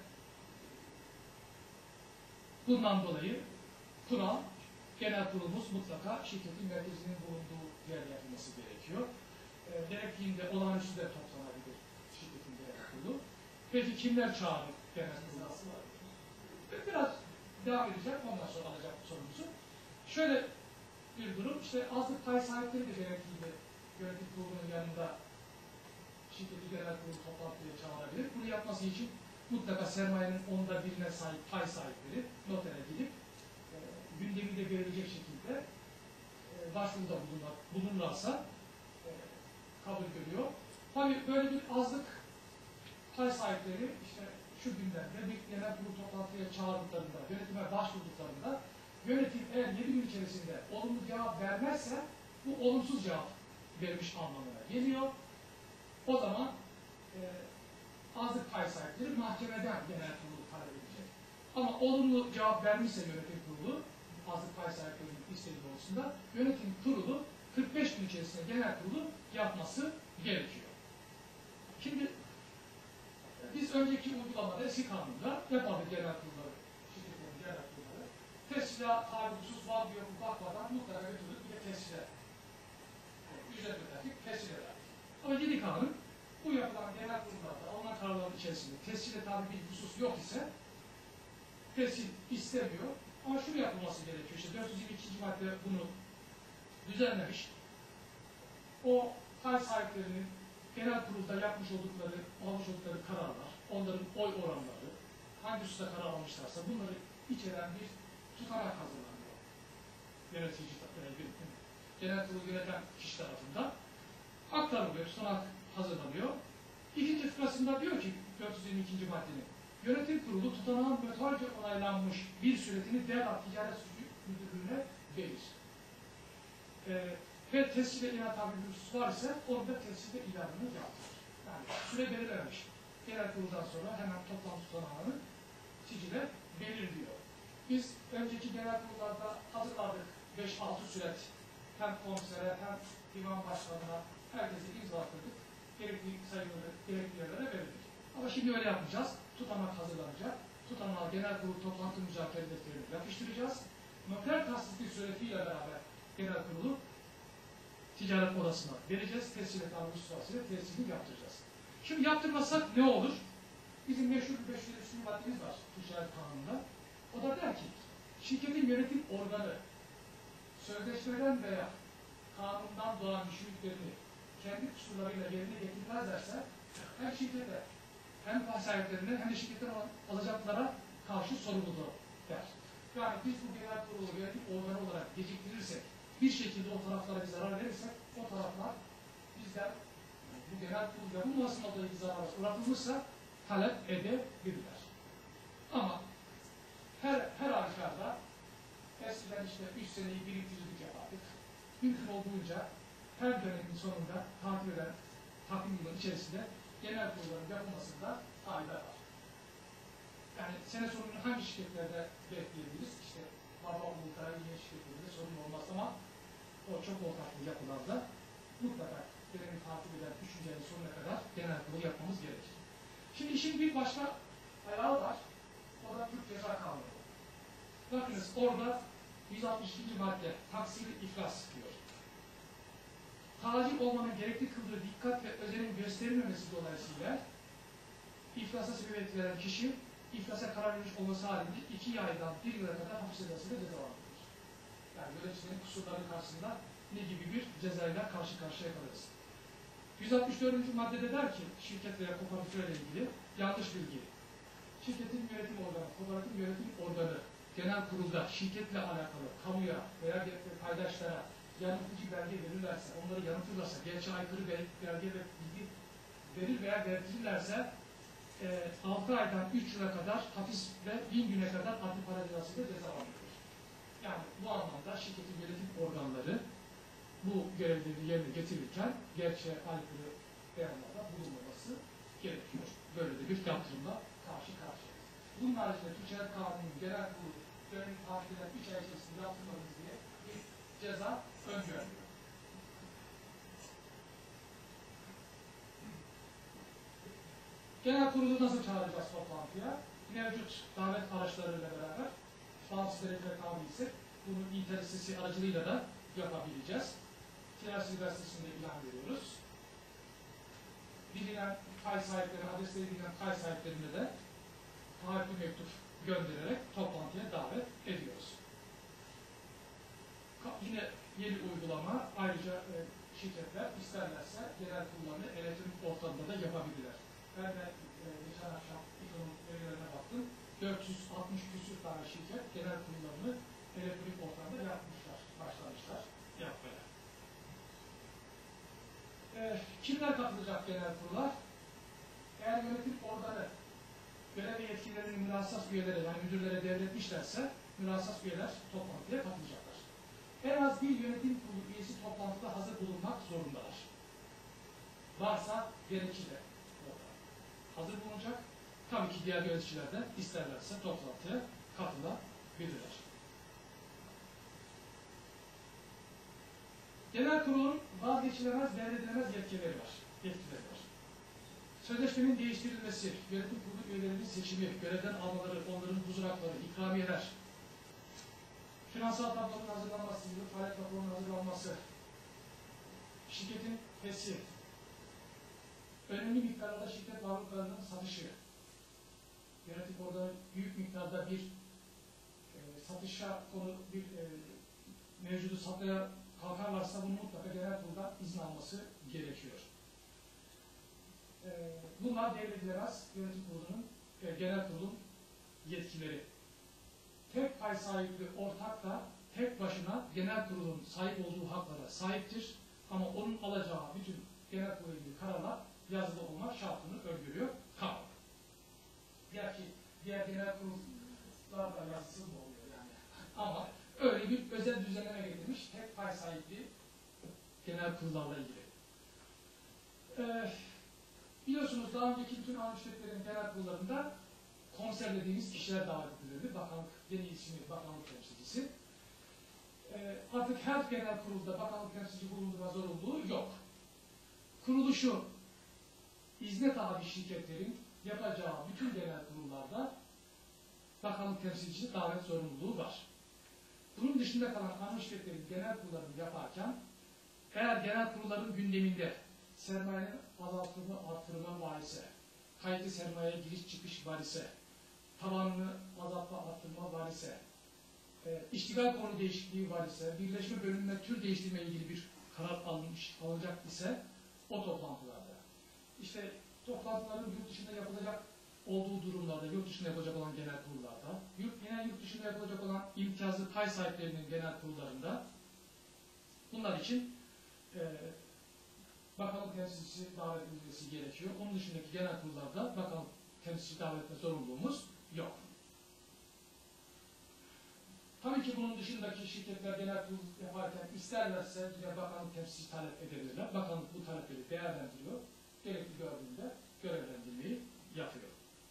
bundan dolayı kural, genel kurulumuz mutlaka şirketin merkezinin bulunduğu yer yapılması gerekiyor. Gerektiğinde olağanüstü de toplanabilir şirketin genel kurulu. Peki kimler çağırır genel kurulu? Biraz devam edeceğim, ondan sonra alacağım sorumuzu. Şöyle bir durum, işte azlık pay sahipleri de gerektiğinde yönetim kurulunun yanında şirketi genel kurulu toplantıya çağırabilir. Bunu yapması için mutlaka sermayenin 1/10'ine sahip pay sahipleri notere gidip gündeminde verilecek şekilde başvuruda bulunurlarsa kabul görüyor. Tabii böyle bir azlık pay sahipleri işte şu günlerde bir genel kurulu toplantıya çağırdıklarında, yönetime başvurduklarında yönetim eğer 7 gün içerisinde olumlu cevap vermezse bu olumsuz cevap vermiş anlamına geliyor. O zaman azlık pay sahipleri mahkemeden genel kurulu talep edecek. Ama olumlu cevap vermişse yönetim kurulu, azlık pay sahiplerinin isteği doğrultusunda yönetim kurulu 45 gün içerisinde genel kurulu yapması gerekiyor. Şimdi biz önceki uygulamada eski kanunda yapardık genel kurulları, şirketlerin genel kurulları. Tescila tabi husus var diyor bu bakmadan mutlaka götürüp bir de tescile ücret öderdik, tescil ederdik. Ama yeni kanun bu yapılan genel kurullarda alınan kararların içerisinde tescile tabi bir husus yok ise tescil istemiyor. Ama şunu yapılması gerekiyor. İşte 422. madde bunu düzenlemiş. O pay sahiplerinin genel kurulda almış oldukları kararlar, onların oy oranları, hangi hususta karar almışlarsa bunları içeren bir tutanak hazırlanıyor. Yönetici, genel kurulu yöneten kişi tarafından aktarılıyor, tutanak hazırlanıyor. İkinci fıkrasında diyor ki 422. maddenin yönetim kurulu tutanağın metalce onaylanmış bir süretini Devlet Ticaret Suçu Müdürlüğü'ne verir. Ve tescile ilan tabi bir husus var ise orada tescile ilanını yaptırır. Yani süre belirlenmiş. Genel kuruldan sonra hemen toplantı tutanağını sicile belirliyor. Biz önceki genel kurullarda hazırladık 5-6 süret hem komisere hem divan başkanına herkese imza attırdık. Gerekli sayıları, gerekli yerlere verildik. Ama şimdi öyle yapmayacağız. Tutanak hazırlanacak. Tutanağı genel kurul toplantı müzakere defterini yapıştıracağız. Noter tasdikli suretiyle beraber genel kurulu ticaret odasına vereceğiz. Tescil tabi hususuyla tescilini yaptıracağız. Şimdi yaptırmazsak ne olur? Bizim meşhur 503. maddemiz var ticaret kanununda. O da der ki, şirketin yönetim organı sözleşmeden veya kanundan doğan yükümlülüklerini kendi kusurlarıyla yerine getirmezlerse hem şirkete hem pay sahiplerine hem de şirketten alacaklara karşı sorumludur der. Yani biz bu genel kurulu yönetim organı olarak geciktirirsek, bir şekilde o taraflara bir zarar verirsek, o taraflar bizden bu genel kurul yapılmasına dolayı bir zarar uğratılmışsa talep edebilirler. Ama her halükarda eskiden işte 3 seneyi biriktiricilik yapardık. Mümkün olduğunca her dönemin sonunda takip eden takvim yılının içerisinde genel kurulların yapılmasında fayda var. Yani sene sonunu hangi şirketlerde bekleyebiliriz? İşte baba oğullara yine şirketlerinde sorun olmaz ama o çok ortaklı yapılarda mutlaka dönemi takip eden 3. ayın sonuna kadar genel kurulu yapmamız gerekir. Şimdi işin bir başka ayağı var. O da Türk Ceza Kanunu. Bakınız orada 162. madde taksiri iflas diyor. Tacir olmanın gerekli kıldığı dikkat ve özenin gösterilmemesi dolayısıyla iflasa sebebiyet veren kişi iflasa karar vermiş olması halinde 2 aydan 1 yıla kadar hapis cezasıyla cezalandırılır. Yani yöneticilerin kusurları karşısında ne gibi bir cezayla karşı karşıya kalırız. 164. maddede der ki şirket veya kooperatiflerle ilgili yanlış bilgi. Şirketin yönetim organı, kooperatif yönetim organı genel kurulda şirketle alakalı kamuya veya paydaşlara yanıltıcı belge verirlerse, onları yanıltırlarsa, gerçeğe aykırı belge ve bilgi verir veya verdirirlerse 6 aydan 3 yıla kadar hapis ve 1000 güne kadar adli para cezasıyla cezalandırılır. organları bu görevleri yerine getirirken gerçeğe aykırı beyanlarda bulunmaması gerekiyor. Böyle de bir yaptırımla karşı karşıyayız. Bunun haricinde Türk Ceza Kanunu'nun genel kurulu dönemin takip eden 3 ay içerisinde yaptırmadınız diye bir ceza öngörülüyor. Genel kurulu nasıl çağıracağız toplantıya? Mevcut davet araçlarıyla beraber bazı sebepler tabi ise bunu internet sitesi aracılığıyla da yapabileceğiz. Ticaret Gazetesi'nde ilan veriyoruz. Bilinen pay sahipleri, adresleri bilinen pay sahiplerine de taahhütlü mektup göndererek toplantıya davet ediyoruz. Yine yeni uygulama, ayrıca şirketler isterlerse genel kullanımı elektronik ortamda da yapabilirler. Ben de geçen akşam İKO'nun verilerine baktım. 460 küsur tane şirket genel kullanımı elektronik ortamda yapmışlar, başlamışlar yapmaya. Kimler katılacak genel kurula? Eğer yönetim organı görev ve yetkilerini münasas üyelere, yani müdürlere devretmişlerse münasas üyeler toplantıya katılacaklar. En az bir yönetim kurulu üyesi toplantıda hazır bulunmak zorundalar. Varsa gerekli de hazır bulunacak. Tabii ki diğer yöneticiler de isterlerse toplantıya katılabilirler. Genel kurulun vazgeçilemez, devredilemez yetkileri var. Sözleşmenin değiştirilmesi, yönetim kurulu üyelerinin seçimi, görevden almaları, onların huzur hakları, ikramiyeler, finansal tablonun hazırlanması, yıllık faaliyet raporunun hazırlanması, şirketin fesih, önemli miktarda şirket varlıklarının satışı, yönetim orada büyük miktarda bir satışa konu bir mevcudu satmaya kalkarlarsa bunu mutlaka genel kuruldan izin alması gerekiyor. Bunlar devredilemez yönetim kurulunun, genel kurulun yetkileri. Tek pay sahibi ortak da tek başına genel kurulun sahip olduğu haklara sahiptir. Ama onun alacağı bütün genel kurulu ilgili kararlar yazılı olmak şartını öngörüyor kanun. Gerçi diğer genel kurullarla yazısı mı oluyor yani? Ama öyle bir özel düzenleme getirmiş tek pay sahibi genel kurullarla ilgili. Biliyorsunuz daha önceki bütün anonim şirketlerin genel kurullarında komiser dediğimiz kişiler davet edilirdi. Bakanlık, yeni ismi bakanlık temsilcisi. Artık her genel kurulda bakanlık temsilci bulundurma zorunluluğu yok. Kuruluşu izne tabi şirketlerin yapacağı bütün genel kurullarda bakanlık temsilcisi davet zorunluluğu var. Bunun dışında kalan anonim şirketlerin genel kurullarını yaparken eğer genel kurulların gündeminde sermayenin azaltımı, artırma var ise, kayıtlı sermayeye giriş çıkış var ise, tavanını azaltma, artırma var ise, iştigal konu değişikliği var ise, birleşme, bölünme, tür değiştirme ilgili bir karar alınacak ise o toplantılarda. İşte toplantıların yurt dışında yapılacak olduğu durumlarda, yurt dışında yapılacak olan genel kurullarda, yine yurt dışında yapılacak olan imtiyazlı pay sahiplerinin genel kurullarında bunlar için bakanlık temsilcisi davet edilmesi gerekiyor. Onun dışındaki genel kurullarda bakanlık temsilcisi davet etme zorunluluğumuz yok. Tabii ki bunun dışındaki şirketler genel kurul yaparken isterlerse yine bakanlık temsilcisi talep edebilirler. Bakanlık bu talepleri değerlendiriyor. Gerekli gördüğünde görevlendirmeyi yapıyor.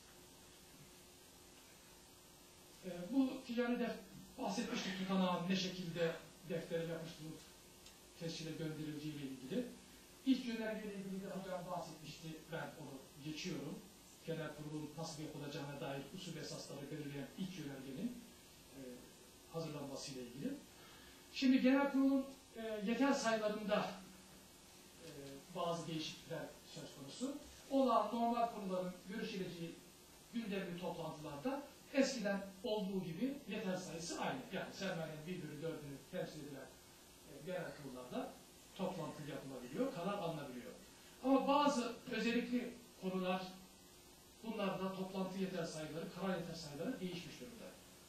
Bu ticari bahsetmiştik tutanağın ne şekilde deftere yapıştırılıp tescile gönderileceği ile ilgili. İlk yönergeyle ilgili de hocam bahsetmişti, ben onu geçiyorum. Genel kurulun nasıl yapılacağına dair usul esasları belirleyen ilk yönergenin hazırlanmasıyla ilgili. Şimdi genel kurulun yeter sayılarında bazı değişiklikler söz konusu. Olan normal konuların görüşüleceği gündemli toplantılarda eskiden olduğu gibi yeter sayısı aynı. Yani sermayenin 1/4'ünü temsil edilen genel kurullarda toplantı yapılabiliyor, karar alınabiliyor. Ama bazı özellikli konular, bunlarda toplantı yeter sayıları, karar yeter sayıları değişmiş durumda.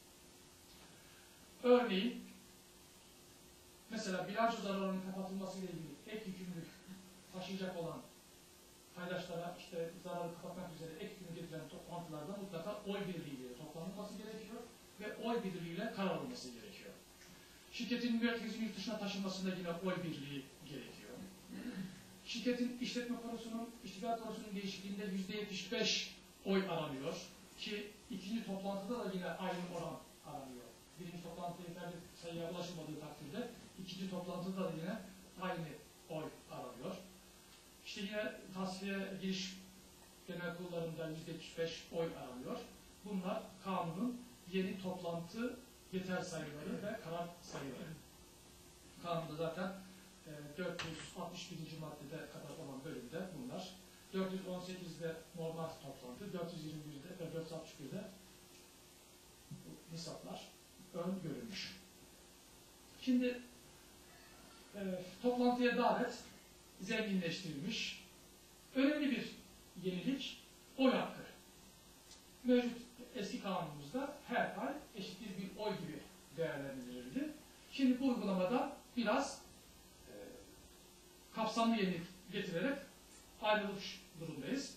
Örneğin, mesela bilanço zararının kapatılmasıyla ilgili ek yükümlülük taşıyacak olan paydaşlara işte zararı kapatmak üzere ek yükümlülük getiren toplantılarda mutlaka oy birliğiyle toplanılması gerekiyor ve oy birliğiyle karar alınması gerekiyor. Şirketin merkezin yurt dışına taşınmasında yine oy birliği gerekiyor. Şirketin işletme konusunun, iştigal konusunun değişikliğinde %75 oy aranıyor. Ki ikinci toplantıda da yine aynı oran aranıyor. Birinci toplantıda yeterli sayıya ulaşılmadığı takdirde ikinci toplantıda da yine aynı oy aranıyor. İşte yine tasfiye giriş genel kurullarında %75 oy aranıyor. Bunlar kanunun yeni toplantı yeter sayıları ve karar sayıları. Kanunda zaten 461. maddede kadar olan bölümde bunlar. 418'de normal toplantı, 421'de ve 461'de bu hesaplar ön görülmüş. Şimdi toplantıya davet zenginleştirilmiş. Önemli bir yenilik oy hakkı. Mevcut eski kanunumuzda her ay eşittir bir oy gibi değerlendirilirdi. Şimdi bu uygulamada biraz kapsamlı yenilik getirerek ayrılmış durumdayız.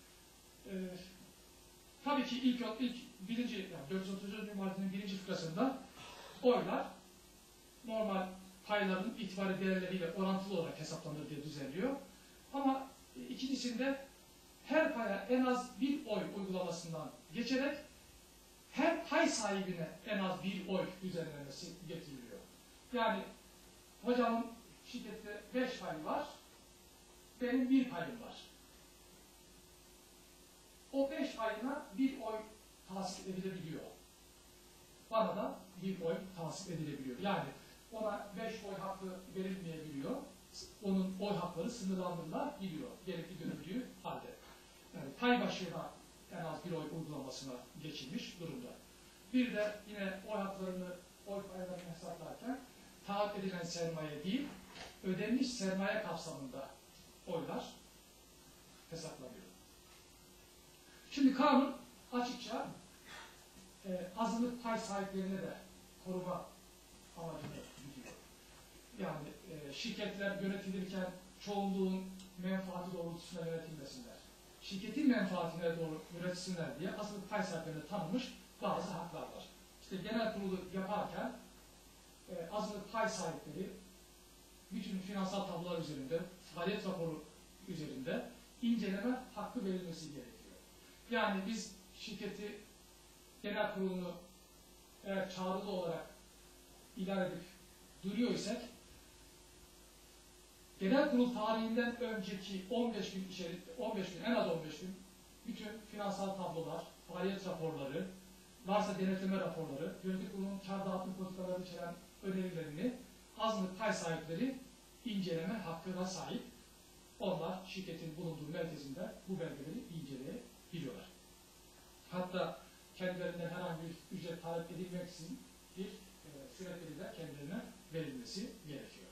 Tabii ki ilk birinci, yani 434. maddenin birinci fıkrasında oylar normal payların itibari değerleriyle orantılı olarak hesaplanır diye düzenliyor. Ama ikincisinde her paya en az bir oy uygulamasından geçerek her pay sahibine en az bir oy düzenlenmesi getiriliyor. Yani hocamın şirkette 5 pay var, benim 1 payım var. O 5 payına bir oy tahsil edilebiliyor. Bana da bir oy tahsil edilebiliyor. Yani ona 5 oy hakkı verilmeyebiliyor. Onun oy hakları sınırlandırılabiliyor. Gerekli görüldüğü halde. Yani pay başına en az bir oy uygulamasına geçilmiş durumda. Bir de yine oy haklarını, oy paylarını hesaplarken taahhüt edilen sermaye değil, ödenmiş sermaye kapsamında oylar hesaplanıyor. Şimdi kanun açıkça azınlık pay sahiplerine de koruma amacını gidiyor. Yani şirketler yönetilirken çoğunluğun menfaati doğrultusunda yönetilmesinler. Şirketin menfaatine doğru yönetilsinler diye azınlık pay sahiplerine tanınmış bazı haklar var. İşte genel kurulu yaparken azınlık pay sahipleri bütün finansal tablolar üzerinde, faaliyet raporu üzerinde inceleme hakkı verilmesi gerekiyor. Yani biz şirketi, genel kurulunu eğer çağrılı olarak ilan edip duruyor isek, genel kurul tarihinden önceki 15 gün en az 15 gün bütün finansal tablolar, faaliyet raporları, varsa denetleme raporları, yönetim kurulunun kar dağıtım politikaları içeren önerilerini azınlık pay sahipleri inceleme hakkına sahip. Onlar şirketin bulunduğu merkezinde bu belgeleri inceleyebiliyorlar. Hatta kendilerinden herhangi bir ücret talep edilmeksizin bir sürekli de kendilerine verilmesi gerekiyor.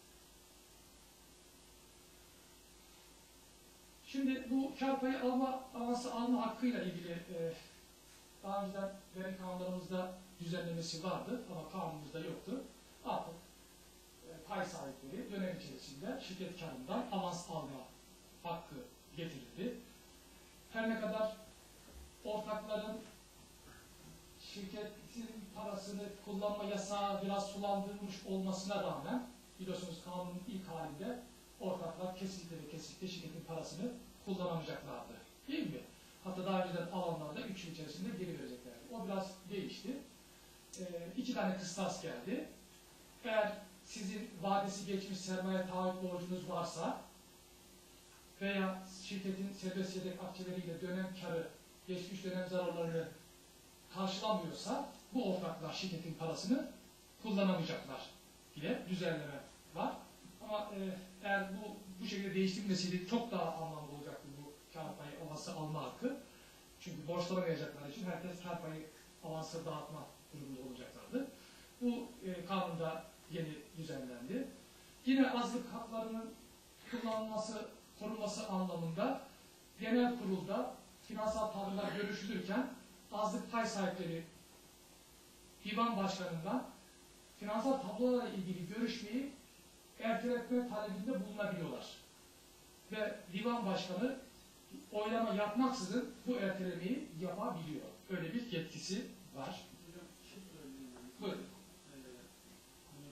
Şimdi bu kar payı avansı alma hakkıyla ilgili daha önceden vergi kanunlarımızda düzenlemesi vardı ama kanunumuzda yoktu. Artık pay sahipleri dönem içerisinde şirket karından avans alma hakkı getirildi. Her ne kadar ortakların şirketin parasını kullanma yasağı biraz sulandırmış olmasına rağmen, biliyorsunuz kanunun ilk halinde ortaklar kesinlikle şirketin parasını kullanamayacaklardı. Değil mi? Hatta daha önceden alanlarda 3 yıl içerisinde geri vereceklerdi. O biraz değişti. 2 tane kıstas geldi. Eğer sizin vadesi geçmiş sermaye taahhüt borcunuz varsa veya şirketin serbest yedek akçeleriyle dönem karı, geçmiş dönem zararlarını karşılamıyorsa bu ortaklar şirketin parasını kullanamayacaklar diye düzenleme var. Ama eğer bu şekilde değiştirilmeseydi çok daha anlamlı olacaktı bu kar payı avansı alma hakkı. Çünkü borçlanamayacaklar için herkes kar payı avansı dağıtma durumunda olacaklardı. Bu kanunda yeni düzenlendi. Yine azlık haklarının kullanılması, korunması anlamında genel kurulda finansal tablolar görüşülürken azlık pay sahipleri divan başkanından finansal tablolarla ilgili görüşmeyi erteletme talebinde bulunabiliyorlar. Ve divan başkanı oylama yapmaksızın bu ertelemeyi yapabiliyor. Öyle bir yetkisi var. Hocam, Buyurun.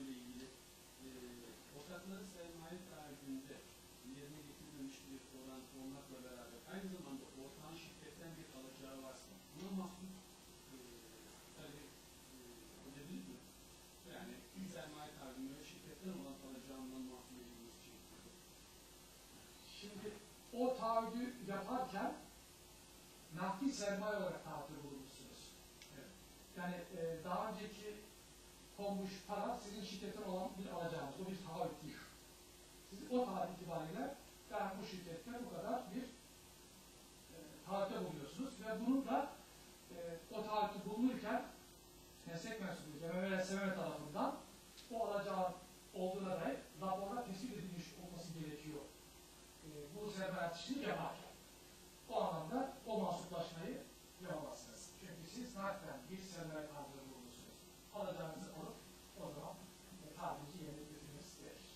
sermaye olarak taahhütte bulunmuşsunuz. Evet. Yani daha önceki konmuş para sizin şirketten olan bir alacağınız, o bir taahhüt değil. Siz o tarih itibariyle ben bu şirkette bu kadar bir taahhütte bulunuyorsunuz ve bunun da o taahhütte bulunurken meslek mensubu CMV ve SMV tarafından o alacağın olduğuna dair raporla tespit edilmiş olması gerekiyor. Bu sermaye artışını yaparken. O anlamda o mansuplaşmayı yapamazsınız. Çünkü siz nakden bir sermaye taahhütünde bulunursunuz. Alacağınızı alıp o zaman taahhütü yerine getirmeniz gerekir.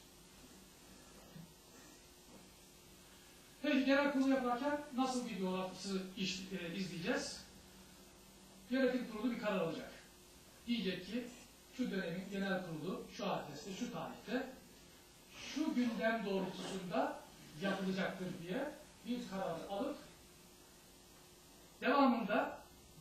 Peki genel kurulu yaparken nasıl bir yol haritası izleyeceğiz? Yönetim kurulu bir karar alacak. Diyecek ki şu dönemin genel kurulu şu adreste, şu tarihte, şu gündem doğrultusunda yapılacaktır diye bir kararı alıp devamında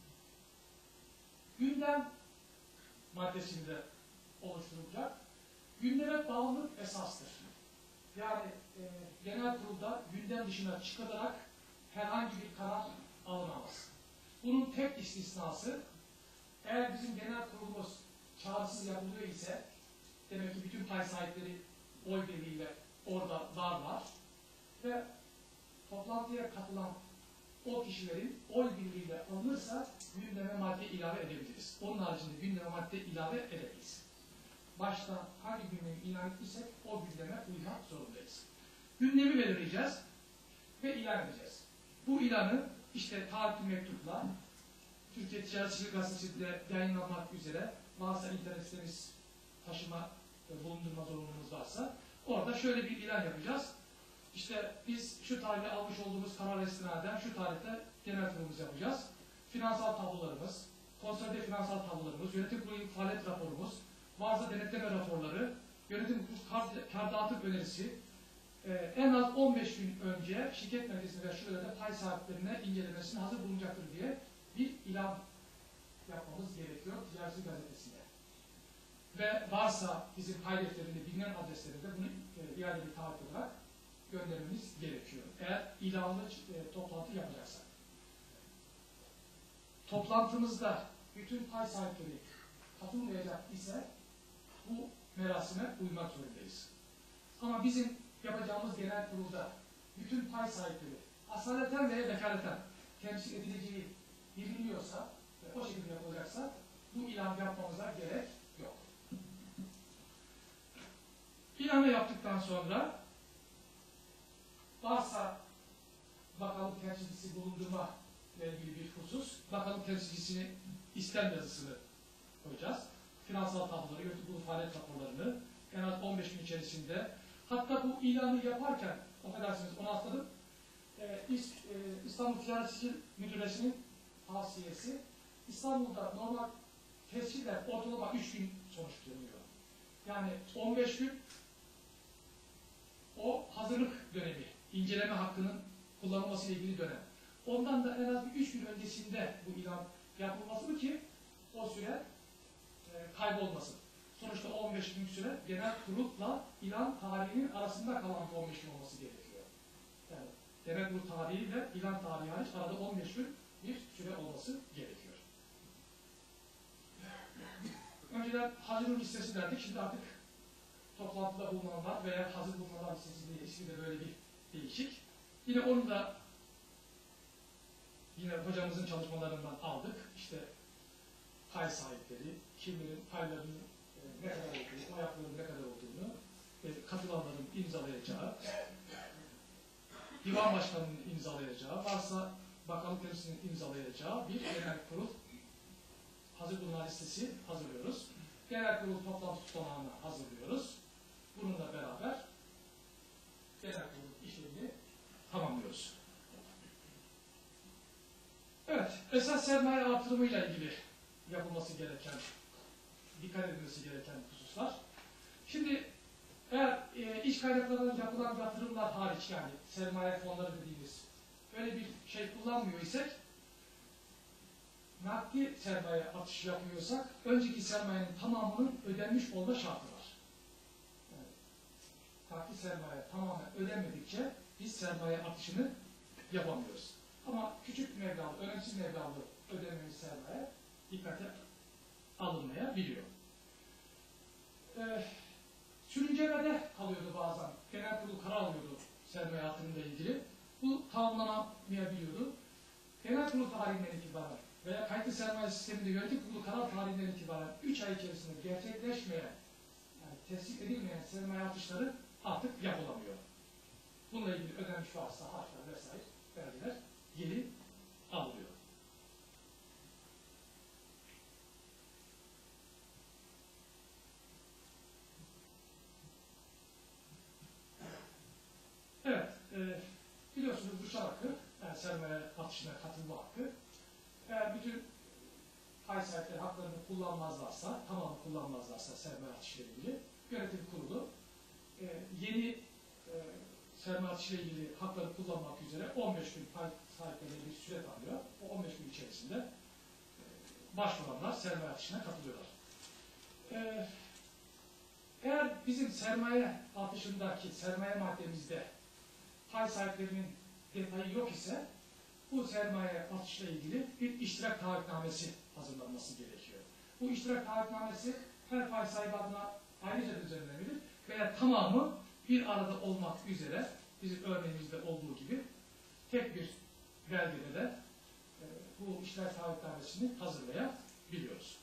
gündem maddesinde oluşturulacak. Gündeme bağımlılık esastır. Yani genel kurulda gündem dışına çıkılarak herhangi bir karar alınamaz. Bunun tek istisnası, eğer bizim genel kurulumuz çağrısız yapılıyor ise, demek ki bütün pay sahipleri oy birliğiyle orada varlar ve toplantıya katılan o kişilerin oy birliğiyle alınırsa gündeme madde ilave edebiliriz. Onun haricinde gündeme madde ilave edemeyiz. Başta hangi gündemi ilan ettiysek o gündeme uymak zorundayız. Gündemi belirleyeceğiz ve ilan edeceğiz. Bu ilanı işte taahhütlü mektupla Türkiye Ticaret Şirket Gazetesi'nde yayınlanmak üzere varsa internet sitemiz taşıma bulundurma zorunluluğumuz varsa orada şöyle bir ilan yapacağız. İşte biz şu tarihte almış olduğumuz karar istinaden şu tarihte genel kurulumuzu yapacağız. Finansal tablolarımız, konsolide finansal tablolarımız, yönetim kurulu faaliyet raporumuz, varsa denetleme raporları, yönetim kurulu kar dağıtım önerisi, en az 15 gün önce şirket meclisinde ve şubelerde pay sahiplerine incelemesine hazır bulunacaktır diye bir ilan yapmamız gerekiyor Ticaret Gazetesi'nde. Ve varsa bizim pay defterinde bilinen adreslerinde bunu iade bir taahhüt olarak göndermemiz gerekiyor. Eğer ilanlı toplantı yapacaksak. Toplantımızda bütün pay sahipleri katılmayacak ise bu merasime uymak zorundayız. Ama bizim yapacağımız genel kurulda bütün pay sahipleri asaleten veya vekaleten temsil edileceği biliniyorsa ve o şekilde yapılacaksa bu ilan yapmamıza gerek yok. İlanı yaptıktan sonra varsa bakanlık temsilcisi bulundurma ile ilgili bir husus, bakanlık temsilcisini istem yazısını koyacağız. Finansal tabloları, yönetim kurulu faaliyet raporlarını en az 15 gün içerisinde, hatta bu ilanı yaparken, affedersiniz onu atladım, İstanbul Ticaret Şirket Müdürlüğü'nün tavsiyesi, İstanbul'da normal tesciller ortalama 3 gün sonuçlanıyor. Yani 15 gün o hazırlık dönemi, inceleme hakkının kullanılması ile ilgili dönem. Ondan da en az 3 gün öncesinde bu ilan yapılması ki o süre kaybolmasın. Sonuçta 15 gün süre genel kurulla ilan tarihinin arasında kalan 15 gün olması gerekiyor. Yani genel kurul tarihiyle ilan tarihi hariç arada 15 gün bir süre olması gerekiyor. Önceden hazırlık listesi derdik, şimdi artık toplantıda bulunanlar veya hazır bulunanlar listesi diye ismi de böyle bir değişik. Yine onu da yine hocamızın çalışmalarından aldık. İşte pay sahipleri, kimlerin paylarının ne kadar olduğunu, o yapıların ne kadar olduğunu, katılanların imzalayacağı, divan başkanının imzalayacağı, varsa bakanlık temsilcisinin imzalayacağı bir genel kurul hazır bulunan listesi hazırlıyoruz. Genel kurul toplantı tutanağını hazırlıyoruz. Bununla beraber genel kurul işlemini tamamlıyoruz. Evet, esas sermaye artırımıyla ilgili yapılması gereken, dikkat edilmesi gereken hususlar. Şimdi eğer iç kaynaklarından yapılan yatırımlar hariç, yani sermaye fonları dediğimiz öyle bir şey kullanmıyor isek, nakdi sermaye atışı yapmıyorsak, önceki sermayenin tamamının ödenmiş olma şartı var. Yani, nakdi sermaye tamamen ödenmedikçe biz sermaye atışını yapamıyoruz. Ama küçük meblağlı, önemsiz meblağlı ödemeli sermaye dikkate alınmayabiliyor. Sürüncemede kalıyordu bazen. Genel kurul karar alıyordu sermaye yatırımıyla ilgili. Bu tamamlanamayabiliyordu. Genel kurul tarihinden itibaren veya kayıtlı sermaye sisteminde yönetim kurulu karar tarihinden itibaren 3 ay içerisinde gerçekleşmeyen, yani teslim edilmeyen sermaye artışları artık yapılamıyor. Bununla ilgili ödenmiş varsa harçlar vesaire vergiler geri alınıyor. Evet, biliyorsunuz rüşvet hakkı, yani sermaye artışına katılma hakkı. Eğer bütün pay sahipleri haklarını kullanmazlarsa, tamamı kullanmazlarsa sermaye artışıyla ilgili yönetim kurulu yeni sermaye artışıyla ilgili hakları kullanmak üzere 15 gün pay sahiplerine bir süre tanıyor. O 15 gün içerisinde başvuranlar sermaye artışına katılıyorlar. Eğer bizim sermaye artışındaki sermaye maddemizde pay sahiplerinin detayı yok ise bu sermaye artışıyla ilgili bir iştirak taahhütnamesi hazırlanması gerekiyor. Bu iştirak taahhütnamesi her pay sahibi adına ayrıca düzenlenebilir veya tamamı bir arada olmak üzere bizim örneğimizde olduğu gibi tek bir belgede de bu iştirak taahhütnamesini hazırlayabiliyoruz.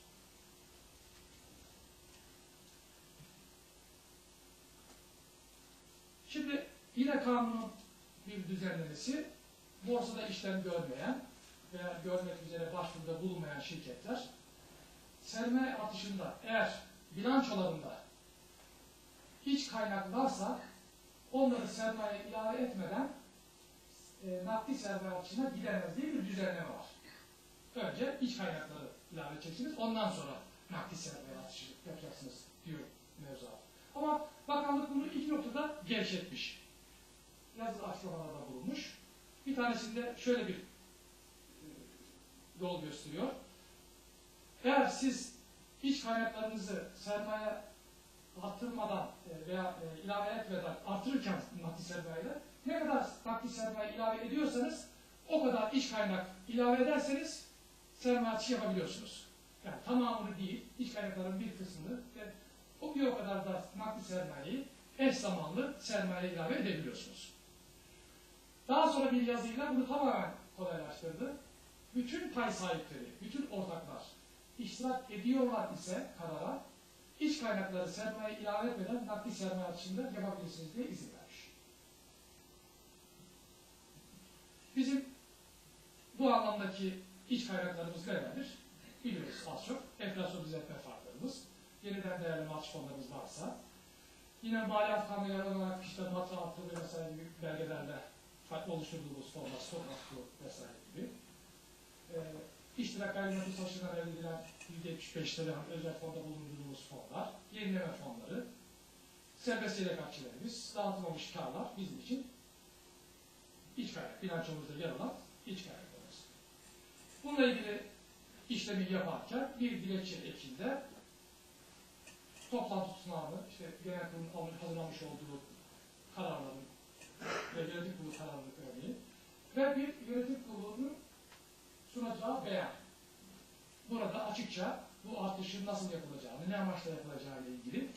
Şimdi yine kanunun bir düzenlemesi, borsada işlem görmeyen veya görmek üzere başvuruda bulunmayan şirketler sermaye artışında eğer bilançolarında iç kaynak varsa onları sermaye ilave etmeden nakdi sermaye artışına gidemez diye bir düzenleme var. Önce iç kaynakları ilave edeceksiniz, ondan sonra nakdi sermaye artışı yapacaksınız diyor mevzuat. Ama bakanlık bunu iki noktada gevşetmiş. Yazılı açıklamalarda bulunmuş. Bir tanesinde şöyle bir yol gösteriyor. Eğer siz iç kaynaklarınızı sermaye artırmadan veya ilave etmeden artırırken nakdi sermayeyle ne kadar nakdi sermaye ilave ediyorsanız o kadar iç kaynak ilave ederseniz sermaye artışı yapabiliyorsunuz. Yani tamamını değil, iç kaynakların bir kısmını ve o kadar da nakdi sermayeyi eş zamanlı sermaye ilave edebiliyorsunuz. Daha sonra bir yazıyla bunu tamamen kolaylaştırdı. Bütün pay sahipleri, bütün ortaklar iştirak ediyorlar ise karara, iç kaynakları sermaye ilave etmeden nakdi sermaye artışında yapabilirsiniz diye izin vermiş. Bizim bu anlamdaki iç kaynaklarımız nelerdir? Biliyoruz az çok. Enflasyon düzeltme farklarımız, yeniden değerleme artış fonlarımız varsa, yine maliyet kanunları olarak işte matra artırı vesaire gibi belgelerle oluşturduğumuz fonlar, stok hakkı vesaire gibi. İştirak gayrimenkul satışından elde edilen %75'leri özel fonda bulundurduğumuz fonlar, yenileme fonları, serbest yedek akçelerimiz, dağıtılmamış karlar bizim için iç kaynak, bilançomuzda yer alan iç kaynaklarımız. Bununla ilgili işlemi yaparken bir dilekçe ekinde toplantı tutanağını, işte genel kurulun hazırlamış olduğu kararların ve yönetim kurulu kararının örneği ve bir yönetim kurulunun sunacağı beyan. Burada açıkça bu artışın nasıl yapılacağını, ne amaçla yapılacağı ile ilgili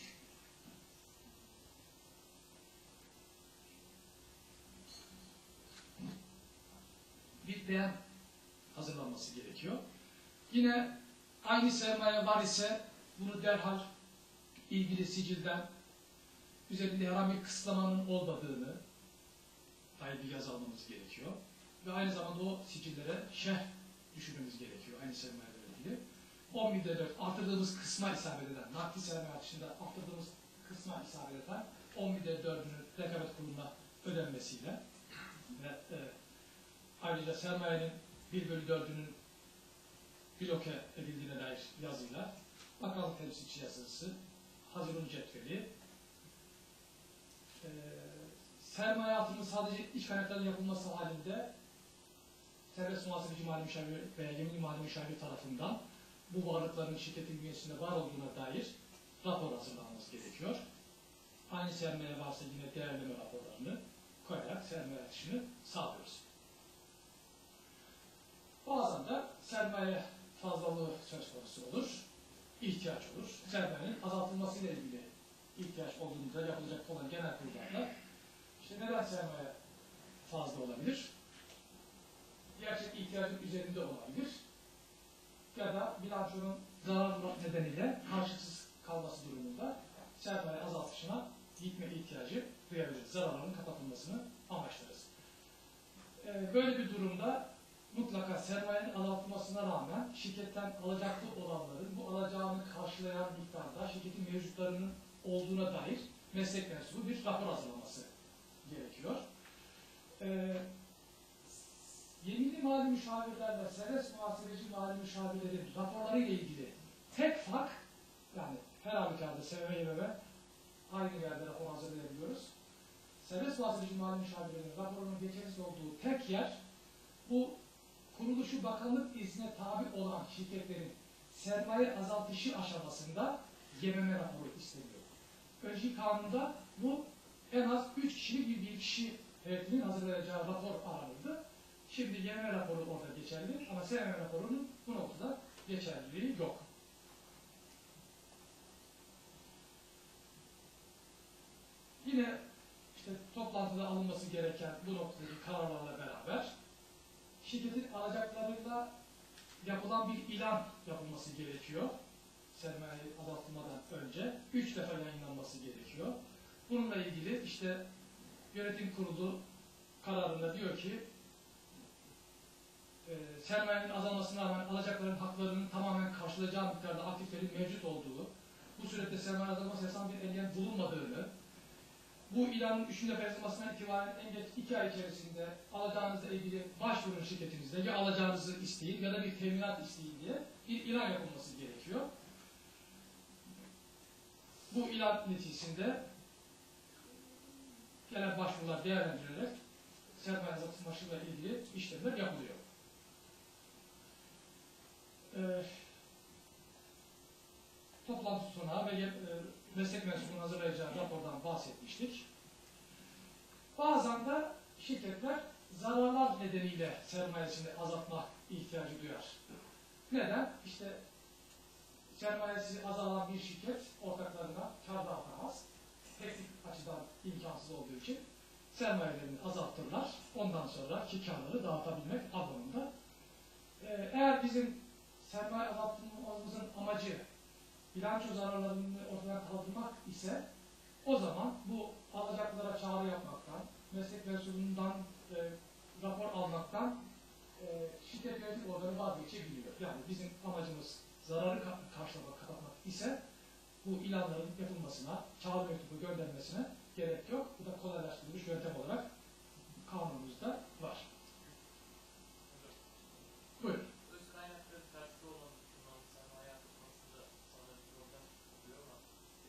bir beyan hazırlanması gerekiyor. Yine aynı sermaye var ise bunu derhal ilgili sicilden üzerinde herhangi bir kısıtlamanın olmadığını dair bir yazı almamız gerekiyor. Ve aynı zamanda o sicillere şerh düşürmemiz gerekiyor aynı sermayelerle ilgili. 10.4 artırdığımız kısma isabet eden, nakdi sermaye artışında artırdığımız kısma isabet eden 10.4'ünün rekabet kuruluna ödenmesiyle ve ayrıca sermayenin 1/4'ünün bloke edildiğine dair yazıyla bakanlık temsilci yazısı, hazırlık cetveli, sermaye artırımı sadece iç kaynakların yapılması halinde serbest muhasebeci mali müşavir veya yeminli mali müşavir tarafından bu varlıkların şirketin bünyesinde var olduğuna dair rapor hazırlanması gerekiyor. Aynı sermaye varsa yine değerleme raporlarını koyarak sermaye artışını sağlıyoruz. Bazen de sermaye fazlalığı söz konusu olur, ihtiyaç olur. Sermayenin azaltılmasıyla ilgili ihtiyaç olduğunda yapılacak olan genel kurullarda işte neden sermaye fazla olabilir? Gerçek ihtiyacın üzerinde olabilir. Ya da bilançonun zarar nedeniyle karşılıksız kalması durumunda sermaye azaltışına gitme ihtiyacı duyabiliriz. Zararların kapatılmasını amaçlarız. Böyle bir durumda mutlaka sermayenin azaltılmasına rağmen şirketten alacaklı olanların bu alacağını karşılayan miktarda şirketin mevcutlarının olduğuna dair meslek mensubu bir rapor hazırlaması gerekiyor. Yeminli mali müşavirler ve serbest muhasebeci mali müşavirlerin raporları ile ilgili tek fark, yani her halükarda SMYB aynı yerde rapor hazırlayabiliyoruz. Serbest muhasebeci mali müşavirlerin raporunun geçersiz olduğu tek yer, bu kuruluşu bakanlık iznine tabi olan şirketlerin sermaye azaltışı aşamasında YMM raporu isteniyor. Önceki kanunda bu en az 3 kişilik bir bilirkişi heyetinin hazırlayacağı rapor aranırdı. Şimdi YMM raporu orada geçerli ama SMM raporunun bu noktada geçerliliği yok. Yine işte toplantıda alınması gereken bu noktadaki kararlarla beraber şirketin alacaklarıyla yapılan bir ilan yapılması gerekiyor. Sermaye azaltılmadan önce 3 defa yayınlanması gerekiyor. Bununla ilgili işte yönetim kurulu kararında diyor ki sermayenin azalmasına rağmen alacakların haklarının tamamen karşılayacağı miktarda aktiflerin mevcut olduğu, bu surette sermaye azalması yasan bir engel bulunmadığını, bu ilanın 3. defa yazılmasından itibaren en geç 2 ay içerisinde alacağınızla ilgili başvurun şirketinizde, ya alacağınızı isteyin ya da bir teminat isteyin diye bir ilan yapılması gerekiyor. Bu ilan neticesinde gelen başvurular değerlendirilerek sermaye azaltılmasıyla ilgili işlemler yapılıyor. Toplantı sona ve meslek mensubunun hazırlayacağı rapordan bahsetmiştik. Bazen de şirketler zararlar nedeniyle sermayesini azaltma ihtiyacı duyar. Neden? İşte sermayesi azalan bir şirket ortaklarına kar dağıtamaz. Teknik açıdan imkansız olduğu için sermayelerini azaltırlar. Ondan sonra ki karları dağıtabilmek anlamında. Eğer bizim sermaye azaltmamızın amacı bilanço zararlarını ortadan kaldırmak ise o zaman bu alacaklılara çağrı yapmaktan, meslek mensubundan rapor almaktan şirket yönetim organı vazgeçebiliyor. Yani bizim amacımız zararı karşılamak, kapatmak ise bu ilanların yapılmasına, çağrı mektubu göndermesine gerek yok. Bu da kolaylaştırılmış yöntem olarak kanunumuzda var. Buyurun. Öz kaynakları karşılığı olan sermaye artırmasında sanırım problem oluyor ama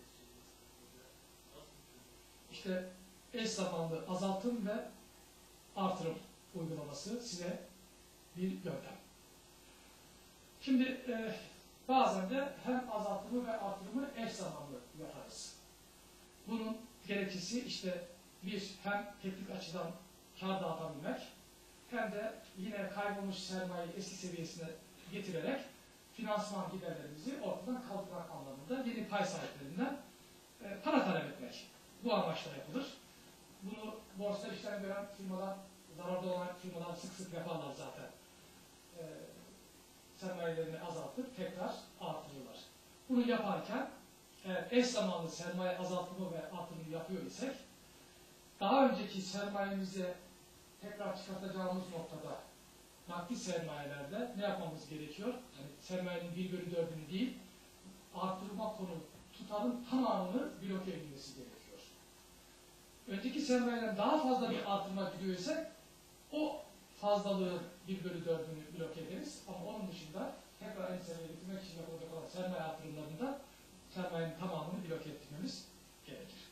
İşte eş zamanlı azaltım ve artırım uygulaması size bir yöntem. Şimdi bazen de hem azaltımı ve artırımı eş zamanlı yaparız. Bunun gerekçesi işte bir, hem teknik açıdan kar dağıtabilmek, hem de yine kaybolmuş sermayeyi eski seviyesine getirerek finansman giderlerimizi ortadan kaldırmak anlamında yeni pay sahiplerinden para talep etmek. Bu amaçla yapılır. Bunu borsada işlem gören firmalar, zararda olan firmalar sık sık yaparlar zaten. Sermayelerini azaltıp tekrar artırırlar. Bunu yaparken eş zamanlı sermaye azaltımı ve artırımı yapıyor isek, daha önceki sermayemize tekrar çıkartacağımız noktada nakdi sermayelerde ne yapmamız gerekiyor? Yani sermayenin 1/4'ünü değil, artırma konu tutarın tamamını bloke edilmesi gerekiyor. Önceki sermayeden daha fazla bir artırma gidiyorsa o fazlalığın 1/4'ünü bloke ederiz. Ama onun dışında tekrar aynı seviyeye getirmek için yapılacak olan sermaye artırımlarında sermayenin tamamını bloke etmemiz gerekir.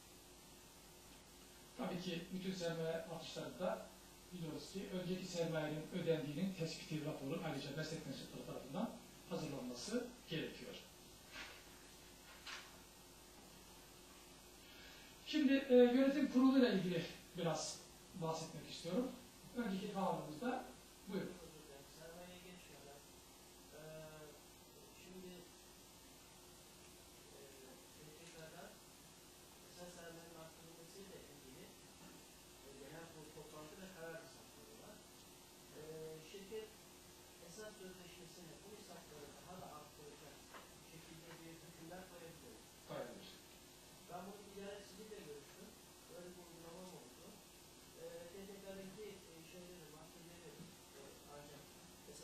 Tabii ki bütün sermaye artışlarında biliyoruz ki önceki sermayenin ödendiğinin tespiti raporu ayrıca meslek mensupları tarafından hazırlanması gerekiyor. Şimdi yönetim kuruluyla ilgili biraz bahsetmek istiyorum. Önceki kanalımızda buyurun. sermaye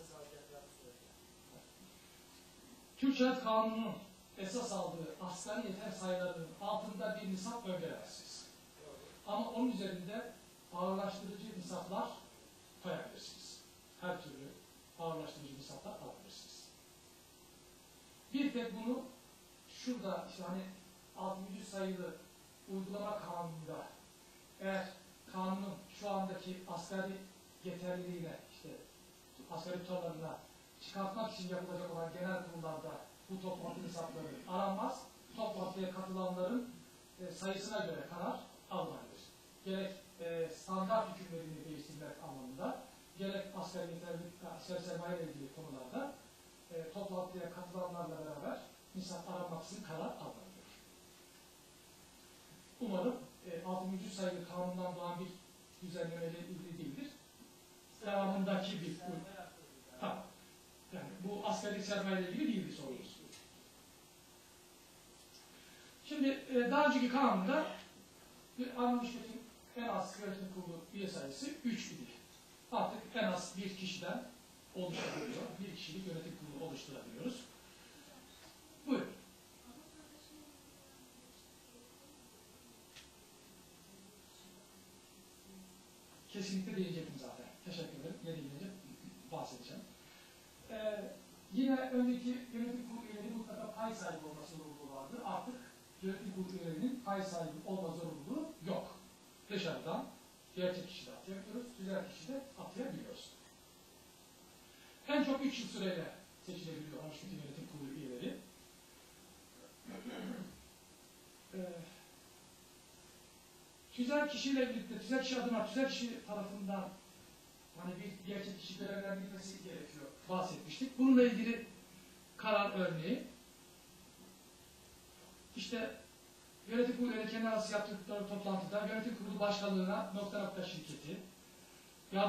Türk Şahit Kanunu'nun esas aldığı asgari yeter sayılarının altında bir nisap öngöremezsiniz. Ama onun üzerinde ağırlaştırıcı nisaplar koyabilirsiniz. Her türlü ağırlaştırıcı nisaplar alabilirsiniz. Bir tek bunu şurada işte hani 600 sayılı uygulama kanununda eğer kanunun şu andaki asgari yeterliliğine işte asgari tutarlarına çıkartmak için yapılacak olan genel kurullarda bu toplantı nisapları aranmaz. Toplantıya katılanların sayısına göre karar alınabilir. Gerek standart hükümlerini değiştirmek anlamında, gerek asgari yeterlilik, asgari sermaye ile ilgili konularda toplantıya katılanlarla beraber nisap aranmaksızın karar alınabilir. Umarım 600 sayılı kanundan doğan bir düzenlemeyle ilgili değildir. Devamındaki bir yani bu asgari sermaye ile ilgili değildir sorunuz. Şimdi daha önceki kanunda anonim şirketin en az yönetim kurulu üye sayısı 3 idi. Artık en az bir kişiden oluşturuluyor. Bir kişilik yönetim kurulu oluşturabiliyoruz. Buyurun. Kesinlikle değinecektim zaten. Teşekkür ederim. Yeni gelince bahsedeceğim. Yine önceki yönetim kurulu üyeleri mutlaka pay sahibi olma zorunluluğu vardı. Artık yönetim kurulu üyelerinin pay sahibi olma zorunluluğu yok. Dışarıdan gerçek kişi de atayabiliyoruz, tüzel kişi de atayabiliyoruz. En çok 3 yıl süreyle seçilebiliyor Anışkut'un yönetim kurulu üyeleri. Tüzel kişiyle birlikte, tüzel kişi adına tüzel kişi tarafından hani bir gerçek kişi görevlendirilmesi gerekiyor. Bahsetmiştik. Bununla ilgili karar örneği işte yönetim kurulu ile kendi arası yaptıkları toplantıda yönetim kurulu başkanlığına ... şirketi, yardımcılığına ...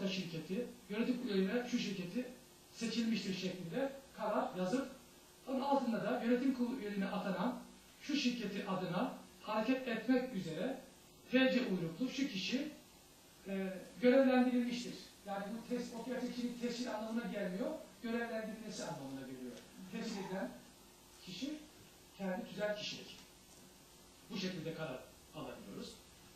şirketi, yönetim kurulu ile şu şirketi seçilmiştir şeklinde karar yazıp onun altında da yönetim kurulu üyeliğine atanan şu şirketi adına hareket etmek üzere TC uyruklu şu kişi görevlendirilmiştir. Yani bu o gerçek kişinin tescil anlamına gelmiyor, görevlendirilmesi anlamına geliyor. Tescil eden kişi kendi tüzel kişilik. Bu şekilde karar alabiliyoruz.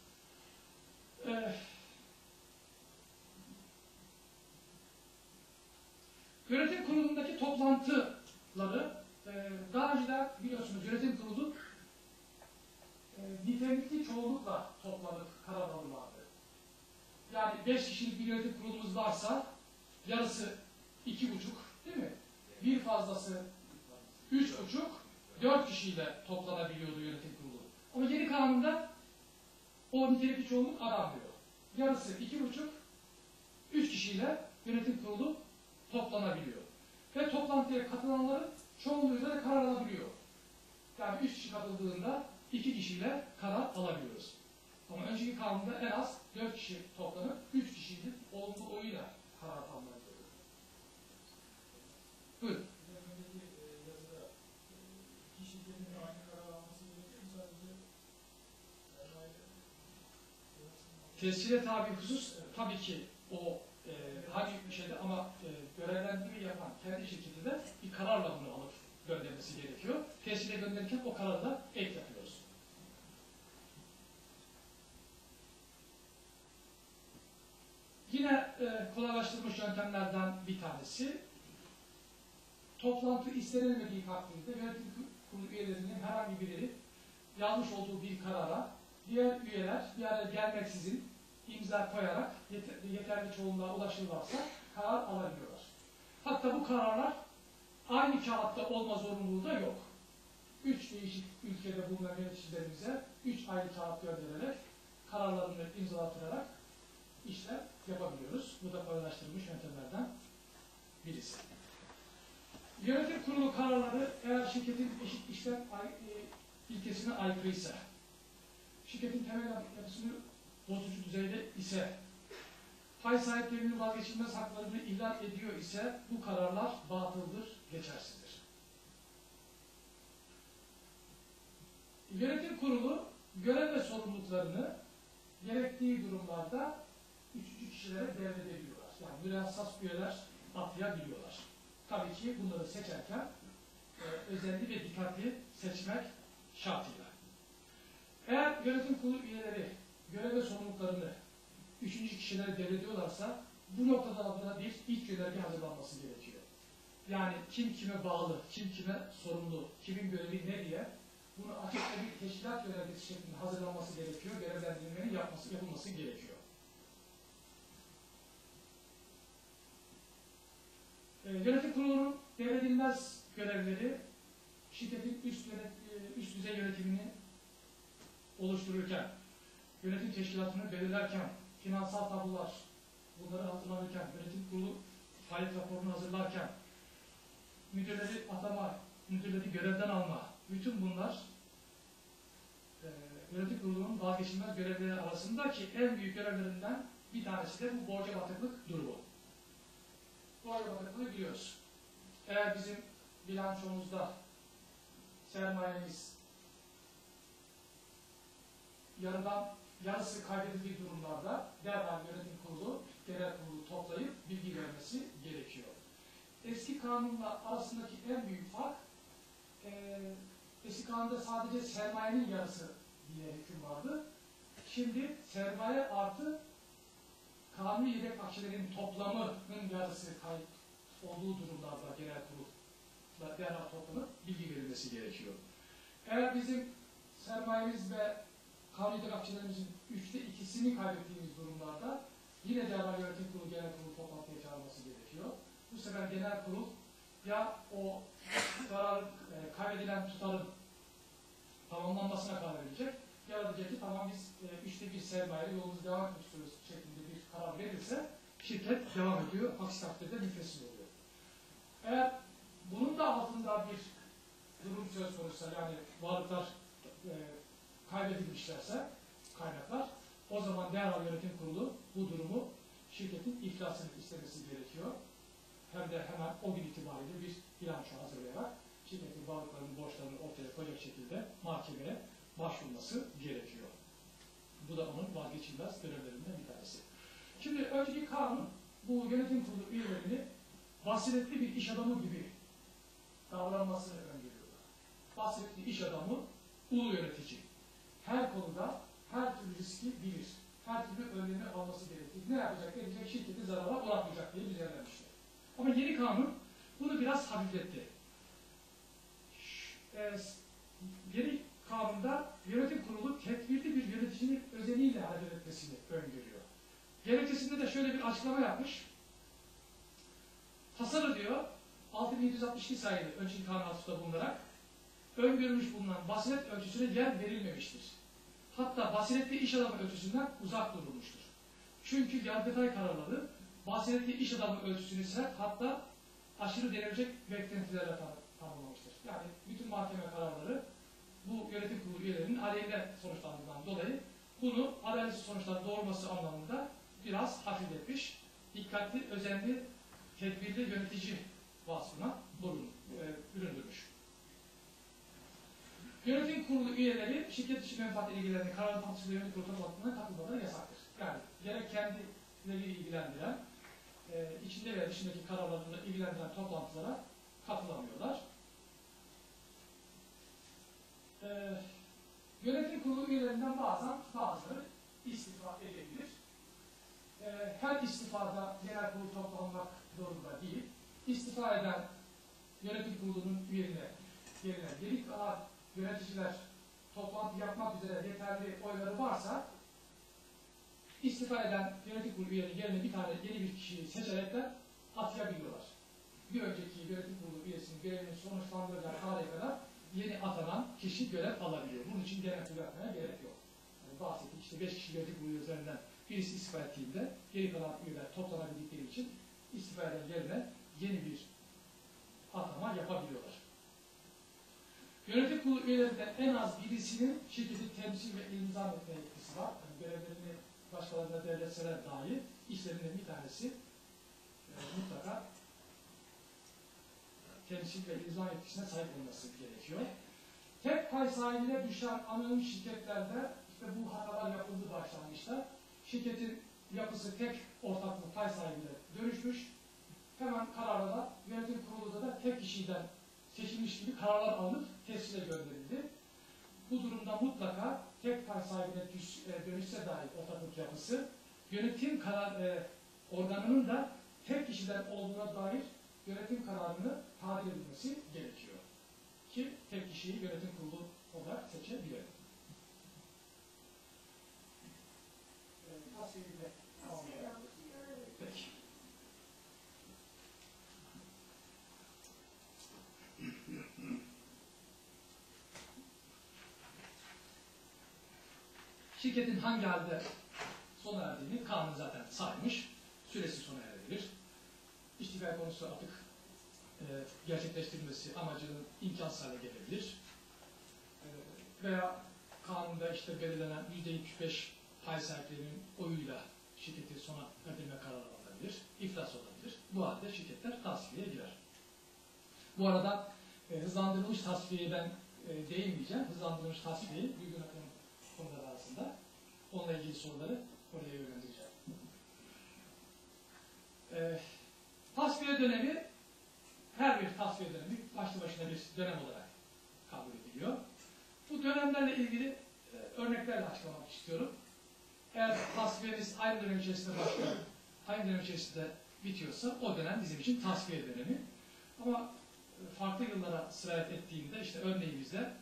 Yönetim kurulundaki toplantıları daha önceden biliyorsunuz yönetim kurulu nitelikli çoğunlukla toplanıp karar alırlardı. Yani 5 kişilik bir yönetim kurulumuz varsa yarısı 2,5 değil mi? Bir fazlası 3,5 4 kişiyle toplanabiliyordu yönetim kurulu. Ama yeni kanunda o nitelikli çoğunluk aranmıyor. Yarısı 2,5 3 kişiyle yönetim kurulu toplanabiliyor. Ve toplantıya katılanların çoğunluğuyla da karar alabiliyor. Yani 3 kişi katıldığında 2 kişiyle karar alabiliyoruz. Ama önceki kanunda en az 4 kişi toplanıp 3 kişinin olumlu oyuyla karar almalı. Buyurun. Tescile tabi husus tabii ki o hangi bir şeyde ama görevlendirme yapan kendi şirketi de bir kararla bunu alıp göndermesi gerekiyor. Tescile gönderirken o kararla ek yapıyoruz. Yine kolaylaştırılmış yöntemlerden bir tanesi toplantı istenilmediği takdirde yönetim kurulu üyelerinin herhangi biri yazmış olduğu bir karara diğer üyeler bir araya gelmeksizin imza koyarak yeterli çoğunluğa ulaşırlarsa karar alabiliyorlar. Hatta bu kararlar aynı kağıtta olma zorunluluğu da yok. 3 değişik ülkede bulunan yöneticilerimize 3 ayrı kağıt göndererek kararlarını imzalattırarak işlem yapabiliyoruz. Bu da kolaylaştırılmış yöntemlerden birisi. Yönetim kurulu kararları eğer şirketin eşit işlem ilkesine aykırıysa, şirketin temel yapısını bozucu düzeyde ise, pay sahiplerinin vazgeçilmez haklarını ihlal ediyor ise bu kararlar batıldır, geçersizdir. Yönetim kurulu görev ve sorumluluklarını gerektiği durumlarda üçüncü kişilere devredebiliyorlar. Yani mürehassas üyeler atlayabiliyorlar. Tabii ki bunları seçerken özenli ve dikkatli seçmek şartıyla. Eğer yönetim kurulu üyeleri görev ve sorumluluklarını üçüncü kişilere devrediyorlarsa bu noktada adına bir ilk yönerge hazırlanması gerekiyor. Yani kim kime bağlı, kim kime sorumlu, kimin görevi ne diye bunu açık bir teşkilat yönergesi şeklinde hazırlanması gerekiyor. Görevlendirilmenin yapılması gerekiyor. Yönetim kurulunun devredilmez görevleri şirketin üst düzey yönetimini oluştururken, yönetim teşkilatını belirlerken, finansal tablolar bunları hazırlanırken, yönetim kurulu faaliyet raporunu hazırlarken, müdürleri atama, müdürleri görevden alma, bütün bunlar yönetim kurulunun vazgeçilmez görevleri arasındaki en büyük görevlerinden bir tanesi de bu borca batıklık durumu. Borca batıklığı biliyoruz. Eğer bizim bilançomuzda sermayemiz yarısı kaybedildiği durumlarda derhal yönetim kurulu, genel kurulu toplayıp bilgi vermesi gerekiyor. Eski kanunla arasındaki en büyük fark, eski kanunda sadece sermayenin yarısı diye hüküm vardı. Şimdi sermaye artı kanuni yedek akçelerin toplamının yarısı kayıp olduğu durumlarda genel kurulda derhal toplanıp bilgi verilmesi gerekiyor. Eğer bizim sermayemiz ve kanuni yedek akçelerimizin 2/3'ünü kaybettiğimiz durumlarda yine derhal yönetim kurulu, genel kurulu toplantıya çağrılması gerekiyor. Bu sefer genel kurul ya o kaybedilen tutarın tamamlanmasına karar verecek ya da diyecek ki tamam biz 1/3 sermaye yolumuzu devam etmek istiyoruz şeklinde bir karar verirse şirket devam ediyor. Aksi takdirde müfessil oluyor. Eğer bunun da altında bir durum söz konusuysa yani varlıklar kaybedilmişlerse kaynaklar o zaman derhal yönetim kurulu bu durumu şirketin iflasını istemesi gerekiyor. Hem de hemen o gün itibariyle bir bilanço hazırlayarak şirketin varlıklarının, borçlarını ortaya koyacak şekilde mahkemeye başvurması gerekiyor. Bu da onun vazgeçilmez görevlerinden bir tanesi. Şimdi önceki kanun bu yönetim kurulu üyelerini basiretli bir iş adamı gibi davranmasını öngörüyorlar. Basiretli iş adamı, ulu yönetici. Her konuda her türlü riski bilir. Her türlü önlemi alması gerekir. Ne yapacak, edecek, şirketi zarara uğratmayacak diye düzenlenmişler. Ama yeni kanun bunu biraz hafifletti. Yeni kanunda yönetim kurulu tedbirli bir yöneticinin özeniyle hareket etmesini öngörüyor. Gerekçesinde de şöyle bir açıklama yapmış. Tasarı diyor, 6762 sayılı önceki kanun atıfta bulunarak öngörülmüş bulunan basiret ölçüsüne yer verilmemiştir. Hatta basiretli iş adamı ölçüsünden uzak durulmuştur. Çünkü Yargıtay kararları basiretli iş adamı ölçüsünü sert hatta aşırı denilecek beklentilerle tanımlamıştır. Yani bütün mahkeme kararları bu yönetim kurulu üyelerinin aleyhine sonuçlandığından dolayı bunu adaletsiz sonuçlar doğurması anlamında biraz hafifletmiş, dikkatli, özenli, tedbirli yönetici vasfına büründürmüş. Yönetim kurulu üyeleri şirket dışı menfaat ilgilerini kararlı tartışmalı yönetim kurulu toplantılarına katılmaları yasaktır. Yani gerek kendileri ilgilendiren, içinde ve dışındaki kararlarında ilgilendiren toplantılara katılamıyorlar. Yönetim kurulu üyelerinden bazıları istifa edebilir. Her istifada genel kurul toplanmak zorunda değil. İstifa eden yönetim kurulunun yerine geri kalan yöneticiler toplantı yapmak üzere yeterli oyları varsa istifa eden yönetim kurulu üyelerinin yerine yeni bir kişiyi seçerekler atayabiliyorlar. Bir önceki yönetim kurulu üyesinin görevini sonuçlandıracağı tarihe kadar yeni atanan kişi görev alabiliyor. Bunun için genel kurulu yapmaya gerek yok. Yani bahsettik işte 5 kişi yönetim kurulu üzerinden birisi istifa ettiğinde geri kalan üyeler toplanabildikleri için istifa eden yerine yeni bir atama yapabiliyorlar. Yönetim kurulu üyelerinden en az birisinin şirketi temsil ve iltizam etme yetkisi var. Yani görevlerini başkalarına devretseler dahi işlerinden bir tanesi mutlaka temsil ve iltizam yetkisine sahip olması gerekiyor. Tek pay sahibine düşen anonim şirketlerde işte bu hatalar yapıldı başlangıçta. Şirketin yapısı tek ortaklık pay sahibine dönüşmüş. hemen kararla yönetim kurulunda da tek kişiden seçilmiş gibi kararlar alınıp tescile gönderildi. Bu durumda mutlaka tek pay sahibine dönüşse dahi ortaklık yapısı, yönetim organının da tek kişiden olduğuna dair yönetim kararını tadil edilmesi gerekiyor. Ki tek kişiyi yönetim kurulu olarak seçebilir. Peki. Şirketin hangi halde sona erdiğini kanun zaten saymış. Süresi sona erebilir. İstiklal konusu artık gerçekleştirilmesi amacının imkansız hale gelebilir. Veya kanunda işte belirlenen %75 pay sahiplerinin oyuyla şirketi sona erdirme kararı alınabilir, iflas olabilir. Bu halde şirketler tasfiyeye girer. Bu arada hızlandırılmış tasfiyeye ben değinmeyeceğim. Hızlandırılmış tasfiyeyi uygun akım konuları arasında. Onunla ilgili soruları oraya yönlendireceğim. Tasfiye dönemi, her bir tasfiye dönemi başlı başına bir dönem olarak kabul ediliyor. Bu dönemlerle ilgili örneklerle açıklamak istiyorum. Eğer tasfiyemiz aynı dönem içerisinde başlıyor, aynı dönem içerisinde bitiyorsa o dönem bizim için tasfiye dönemi. Ama farklı yıllara sirayet ettiğinde işte örneğimizde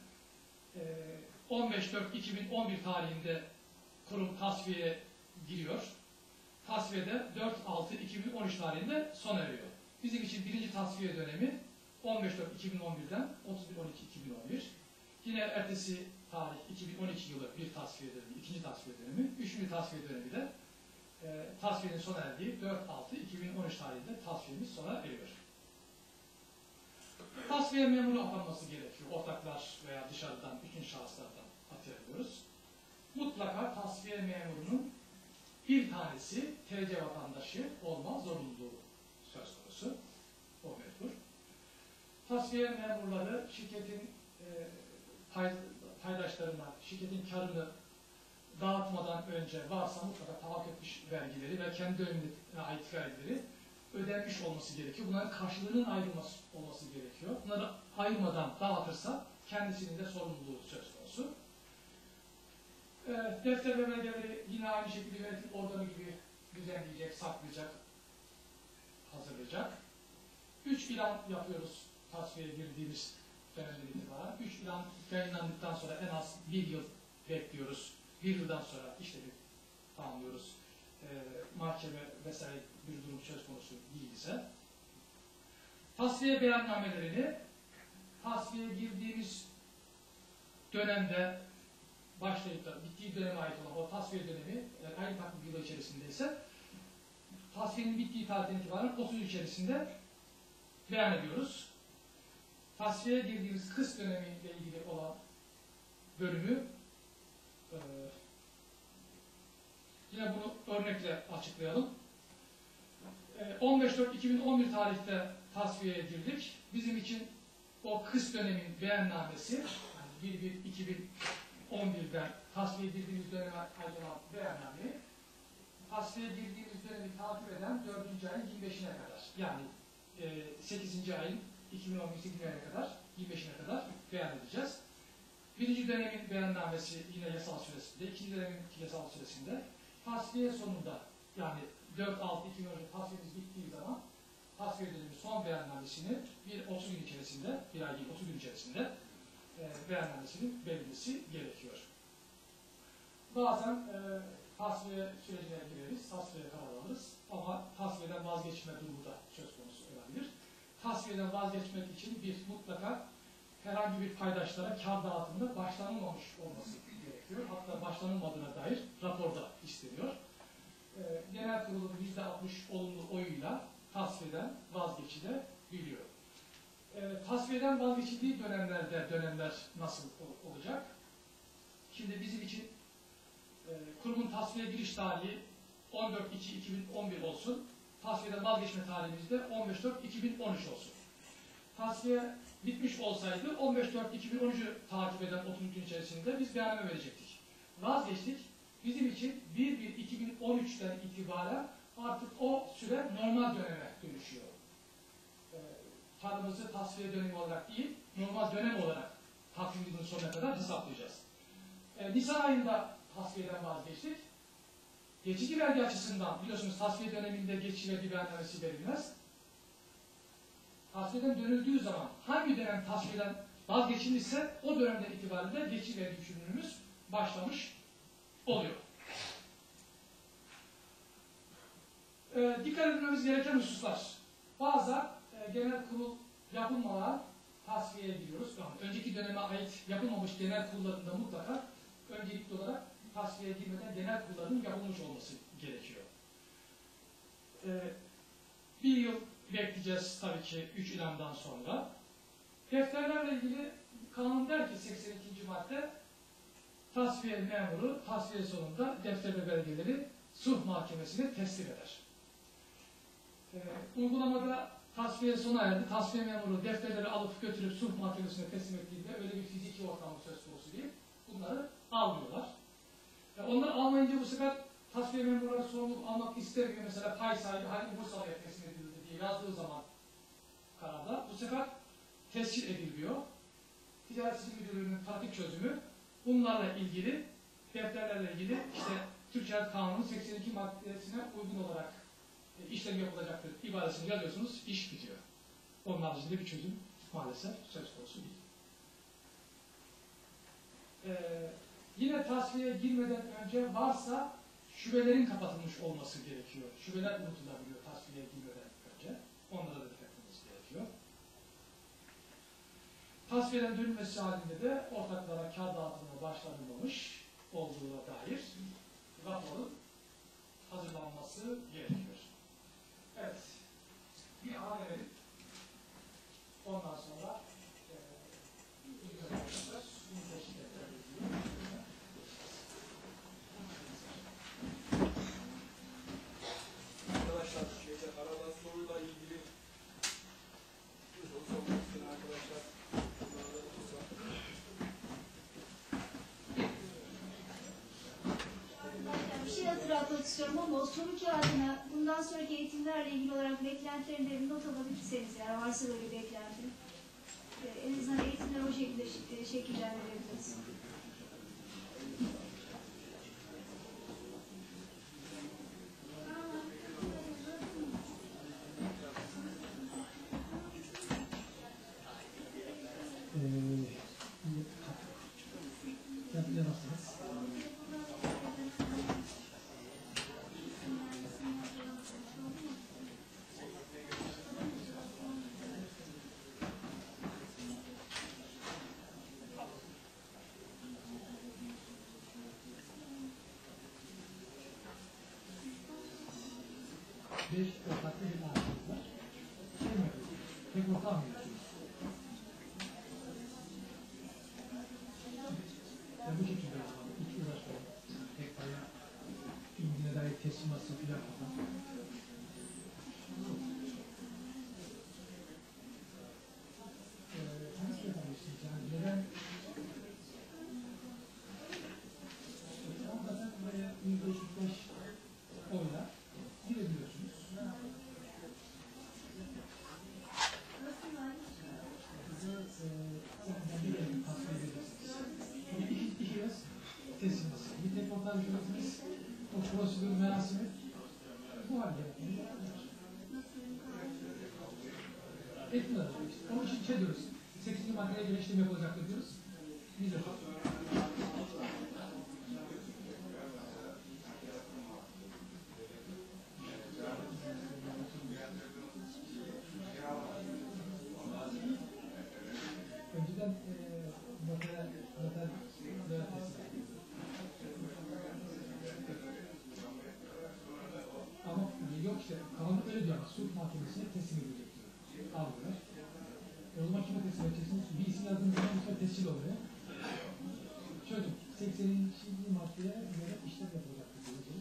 15.4.2011 tarihinde kurum tasfiyeye giriyor. Tasfiyede 4.6.2013 tarihinde sona eriyor. Bizim için birinci tasfiye dönemi 15.4.2011'den 31.12.2011. Yine ertesi tarih 2012 yılı bir tasfiye dönemi, ikinci tasfiye dönemi. Üçüncü tasfiye dönemi de tasfiyenin sona erdiği 4.6.2013 tarihinde tasfiyemiz sona eriyor. Tasfiye memuru atanması gerekiyor. Ortaklar veya dışarıdan, üçüncü şahıslardan atayabiliyoruz. Mutlaka tasfiye memurunun bir tanesi TC vatandaşı olma zorunluluğu söz konusu. O mecbur. Tasfiye memurları şirketin paydaşlarına, şirketin karını dağıtmadan önce varsa mutlaka tahakkuk etmiş vergileri ve kendi dönemine ait vergileri ödenmiş olması gerekiyor. Bunların karşılığının ayrılması olması gerekiyor. Bunları ayırmadan dağıtırsa kendisinin de sorumluluğu söz konusu. Defter ve belgeleri yine aynı şekilde yönetim organı gibi düzenleyecek, saklayacak, hazırlayacak. 3 ilan yapıyoruz tasfiyeye girdiğimiz dönemden itibaren. 3 ilan yayınlandıktan sonra en az 1 yıl bekliyoruz. 1 yıldan sonra işlemi tamamlıyoruz. Mahkeme vesaire bir durum söz konusu değilse. Tasfiye beyannamelerini tasfiyeye girdiğimiz dönemde başlayıp da bittiği döneme ait olan o tasfiye dönemi aynı takvim yılı içerisindeyse tasfiyenin bittiği tarihten itibaren 30 içerisinde beyan ediyoruz. Tasfiyeye girdiğimiz kış dönemiyle ilgili olan bölümü yine bunu örnekle açıklayalım. 15.4.2011 tarihte tasfiyeye girdik. Bizim için o kış dönemin beyannamesi yani 1.1.2011'den tasfiye girdiğimiz döneme ait olan beyannameyi tasfiye girdiğimiz dönemi takip eden 4. ayın 25'ine kadar yani 8. ayın 2018 ayına kadar 25'ine kadar beyan edeceğiz. Birinci dönemin beyannamesi yine yasal süresinde, ikinci dönemin yasal süresinde tasfiye sonunda yani 4-6-2013 tasfiyemiz bittiği zaman tasfiye dönemi son beyannamesini bir 30 gün içerisinde, bir ay değil 30 gün içerisinde beyannamesinin verilmesi gerekiyor. Bazen tasfiye sürecine gireriz, tasfiye karar alırız ama tasfiyeden vazgeçme durumu da söz konusu olabilir. Tasfiyeden vazgeçmek için bir mutlaka herhangi bir paydaşlara kar dağıtımında başlanılmamış olması gerekiyor. Hatta başlanılmadığına dair raporda isteniyor. Genel kurulun %60 olumlu oyuyla tasfiyeden vazgeçilebiliyor. Tasfiyeden vazgeçildiği dönemler nasıl olacak? Şimdi bizim için kurumun tasfiye giriş tarihi 14.2.2011 olsun. Tasfiyeden vazgeçme tarihimiz de 15.4.2013 olsun. Tasfiye bitmiş olsaydı 15.4.2013'ü takip eden 30 gün içerisinde biz beyanname verecektik. Vazgeçtik. Bizim için 1.1.2013'ten itibaren artık o süre normal döneme dönüşüyor. paramızı tasfiye dönemi olarak değil, normal dönem olarak takvim yılının sonuna kadar hesaplayacağız. Nisan ayında tasfiyeden vazgeçtik. Geçici vergi açısından biliyorsunuz tasfiye döneminde geçici vergi beyannamesi verilmez. Tasfiyeden dönüldüğü zaman hangi dönem tasfiyeden vazgeçilmişse o dönemden itibaren geçici vergi yükümlülüğümüz başlamış oluyor. Dikkat etmemiz gereken hususlar. Bazen genel kurul yapılmadan tasfiyeye giriyoruz. Yani önceki döneme ait yapılmamış genel kurullarında mutlaka öncelikli olarak tasfiyeye girmeden genel kurulların yapılmış olması gerekiyor. Bir yıl bekleyeceğiz tabii ki 3 ilandan sonra. Defterlerle ilgili kanun der ki 82. madde tasfiye memuru tasfiye sonunda defter ve belgeleri sulh mahkemesine teslim eder. Uygulamada tasfiye sona erdi. Tasfiye memuru defterleri alıp götürüp sulh mahkemesine teslim ettiğinde öyle bir fiziki ortam söz konusu değil. Bunları almıyorlar. Onlar almayınca bu sefer tasfiye memurları sorumluluk almak istemiyor. Mesela pay sahibi hangi Bursalı'ya teslim edildi diye yazdığı zaman kararda bu sefer tescil ediliyor. Ticaret İşleri Müdürlüğü'nün pratik çözümü bunlarla ilgili, defterlerle ilgili işte Türk Ticaret Kanunu'nun 82 maddesine uygun olarak işlem yapılacaktır ibaresini yazıyorsunuz, iş bitiyor. Onun haricinde bir çözüm maalesef söz konusu değil. Yine tasfiyeye girmeden önce varsa şubelerin kapatılmış olması gerekiyor. Şubeler unutulabiliyor tasfiyeye girmeden önce. Onlara da dikkat etmemiz gerekiyor. Tasfiyeden dönülmesi halinde de ortaklara kar dağıtımına başlanılmamış olduğuna dair raporun hazırlanması gerekiyor. Evet. Bir ara verelim. Ondan sonra arkadaşlar arada soruyla ilgili soru sormak isteyen arkadaşlar bir şey hatırlatmak istiyorum ama o soru kağıdına bundan sonraki eğitimlerle ilgili olarak beklentilerinde bir not alabilirseniz eğer varsa böyle bir beklenti. En azından eğitimler o şekilde şekillendirebiliriz. bir ortaklı bir ağaçlık var. Şey mi yapıyorsunuz? Tek ortağı mı yapıyorsunuz? Bu şekilde yapalım. Hiç uğraşmayalım. Tek paya ilgine dair teslimatı filan falan. Nasıl yapabilirsiniz? Yani neden? Zaten buraya %35 oyla girebiliyorsunuz. Teslimesi. Bir tek ortak hükümetimiz o prosedür merasimi bu halde etmiyorlar. Onun için şey diyoruz. 8. maddeye göre işlem yapılacaktır diyoruz. Biz de önceden noter ama yok işte kanun öyle diyor ama sulh mahkemesine teslim edilecek diyor. Aldılar. O zaman kime teslim edeceksiniz? Bir isim yazdığınız zaman bu sefer tescil oluyor. Çocuk 80. maddeye göre işlem yapılacaktır diyeceğiz.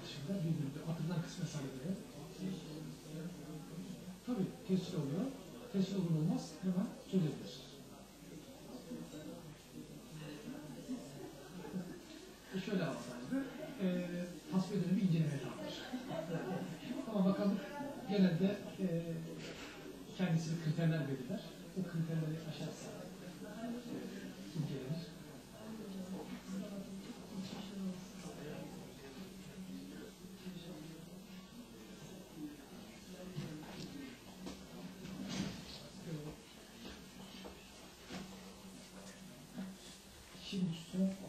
dışında birbirine atılan kısım meseleleri tabii tescil oluyor. Tescil olur olmaz hemen çözebilir. Şöyle avantajlı, tasfiye dönemi incelemeye tabidir. Ama bakalım genelde kendisi kriterler belirler. O kriterleri aşarsa incelenir. Şimdi son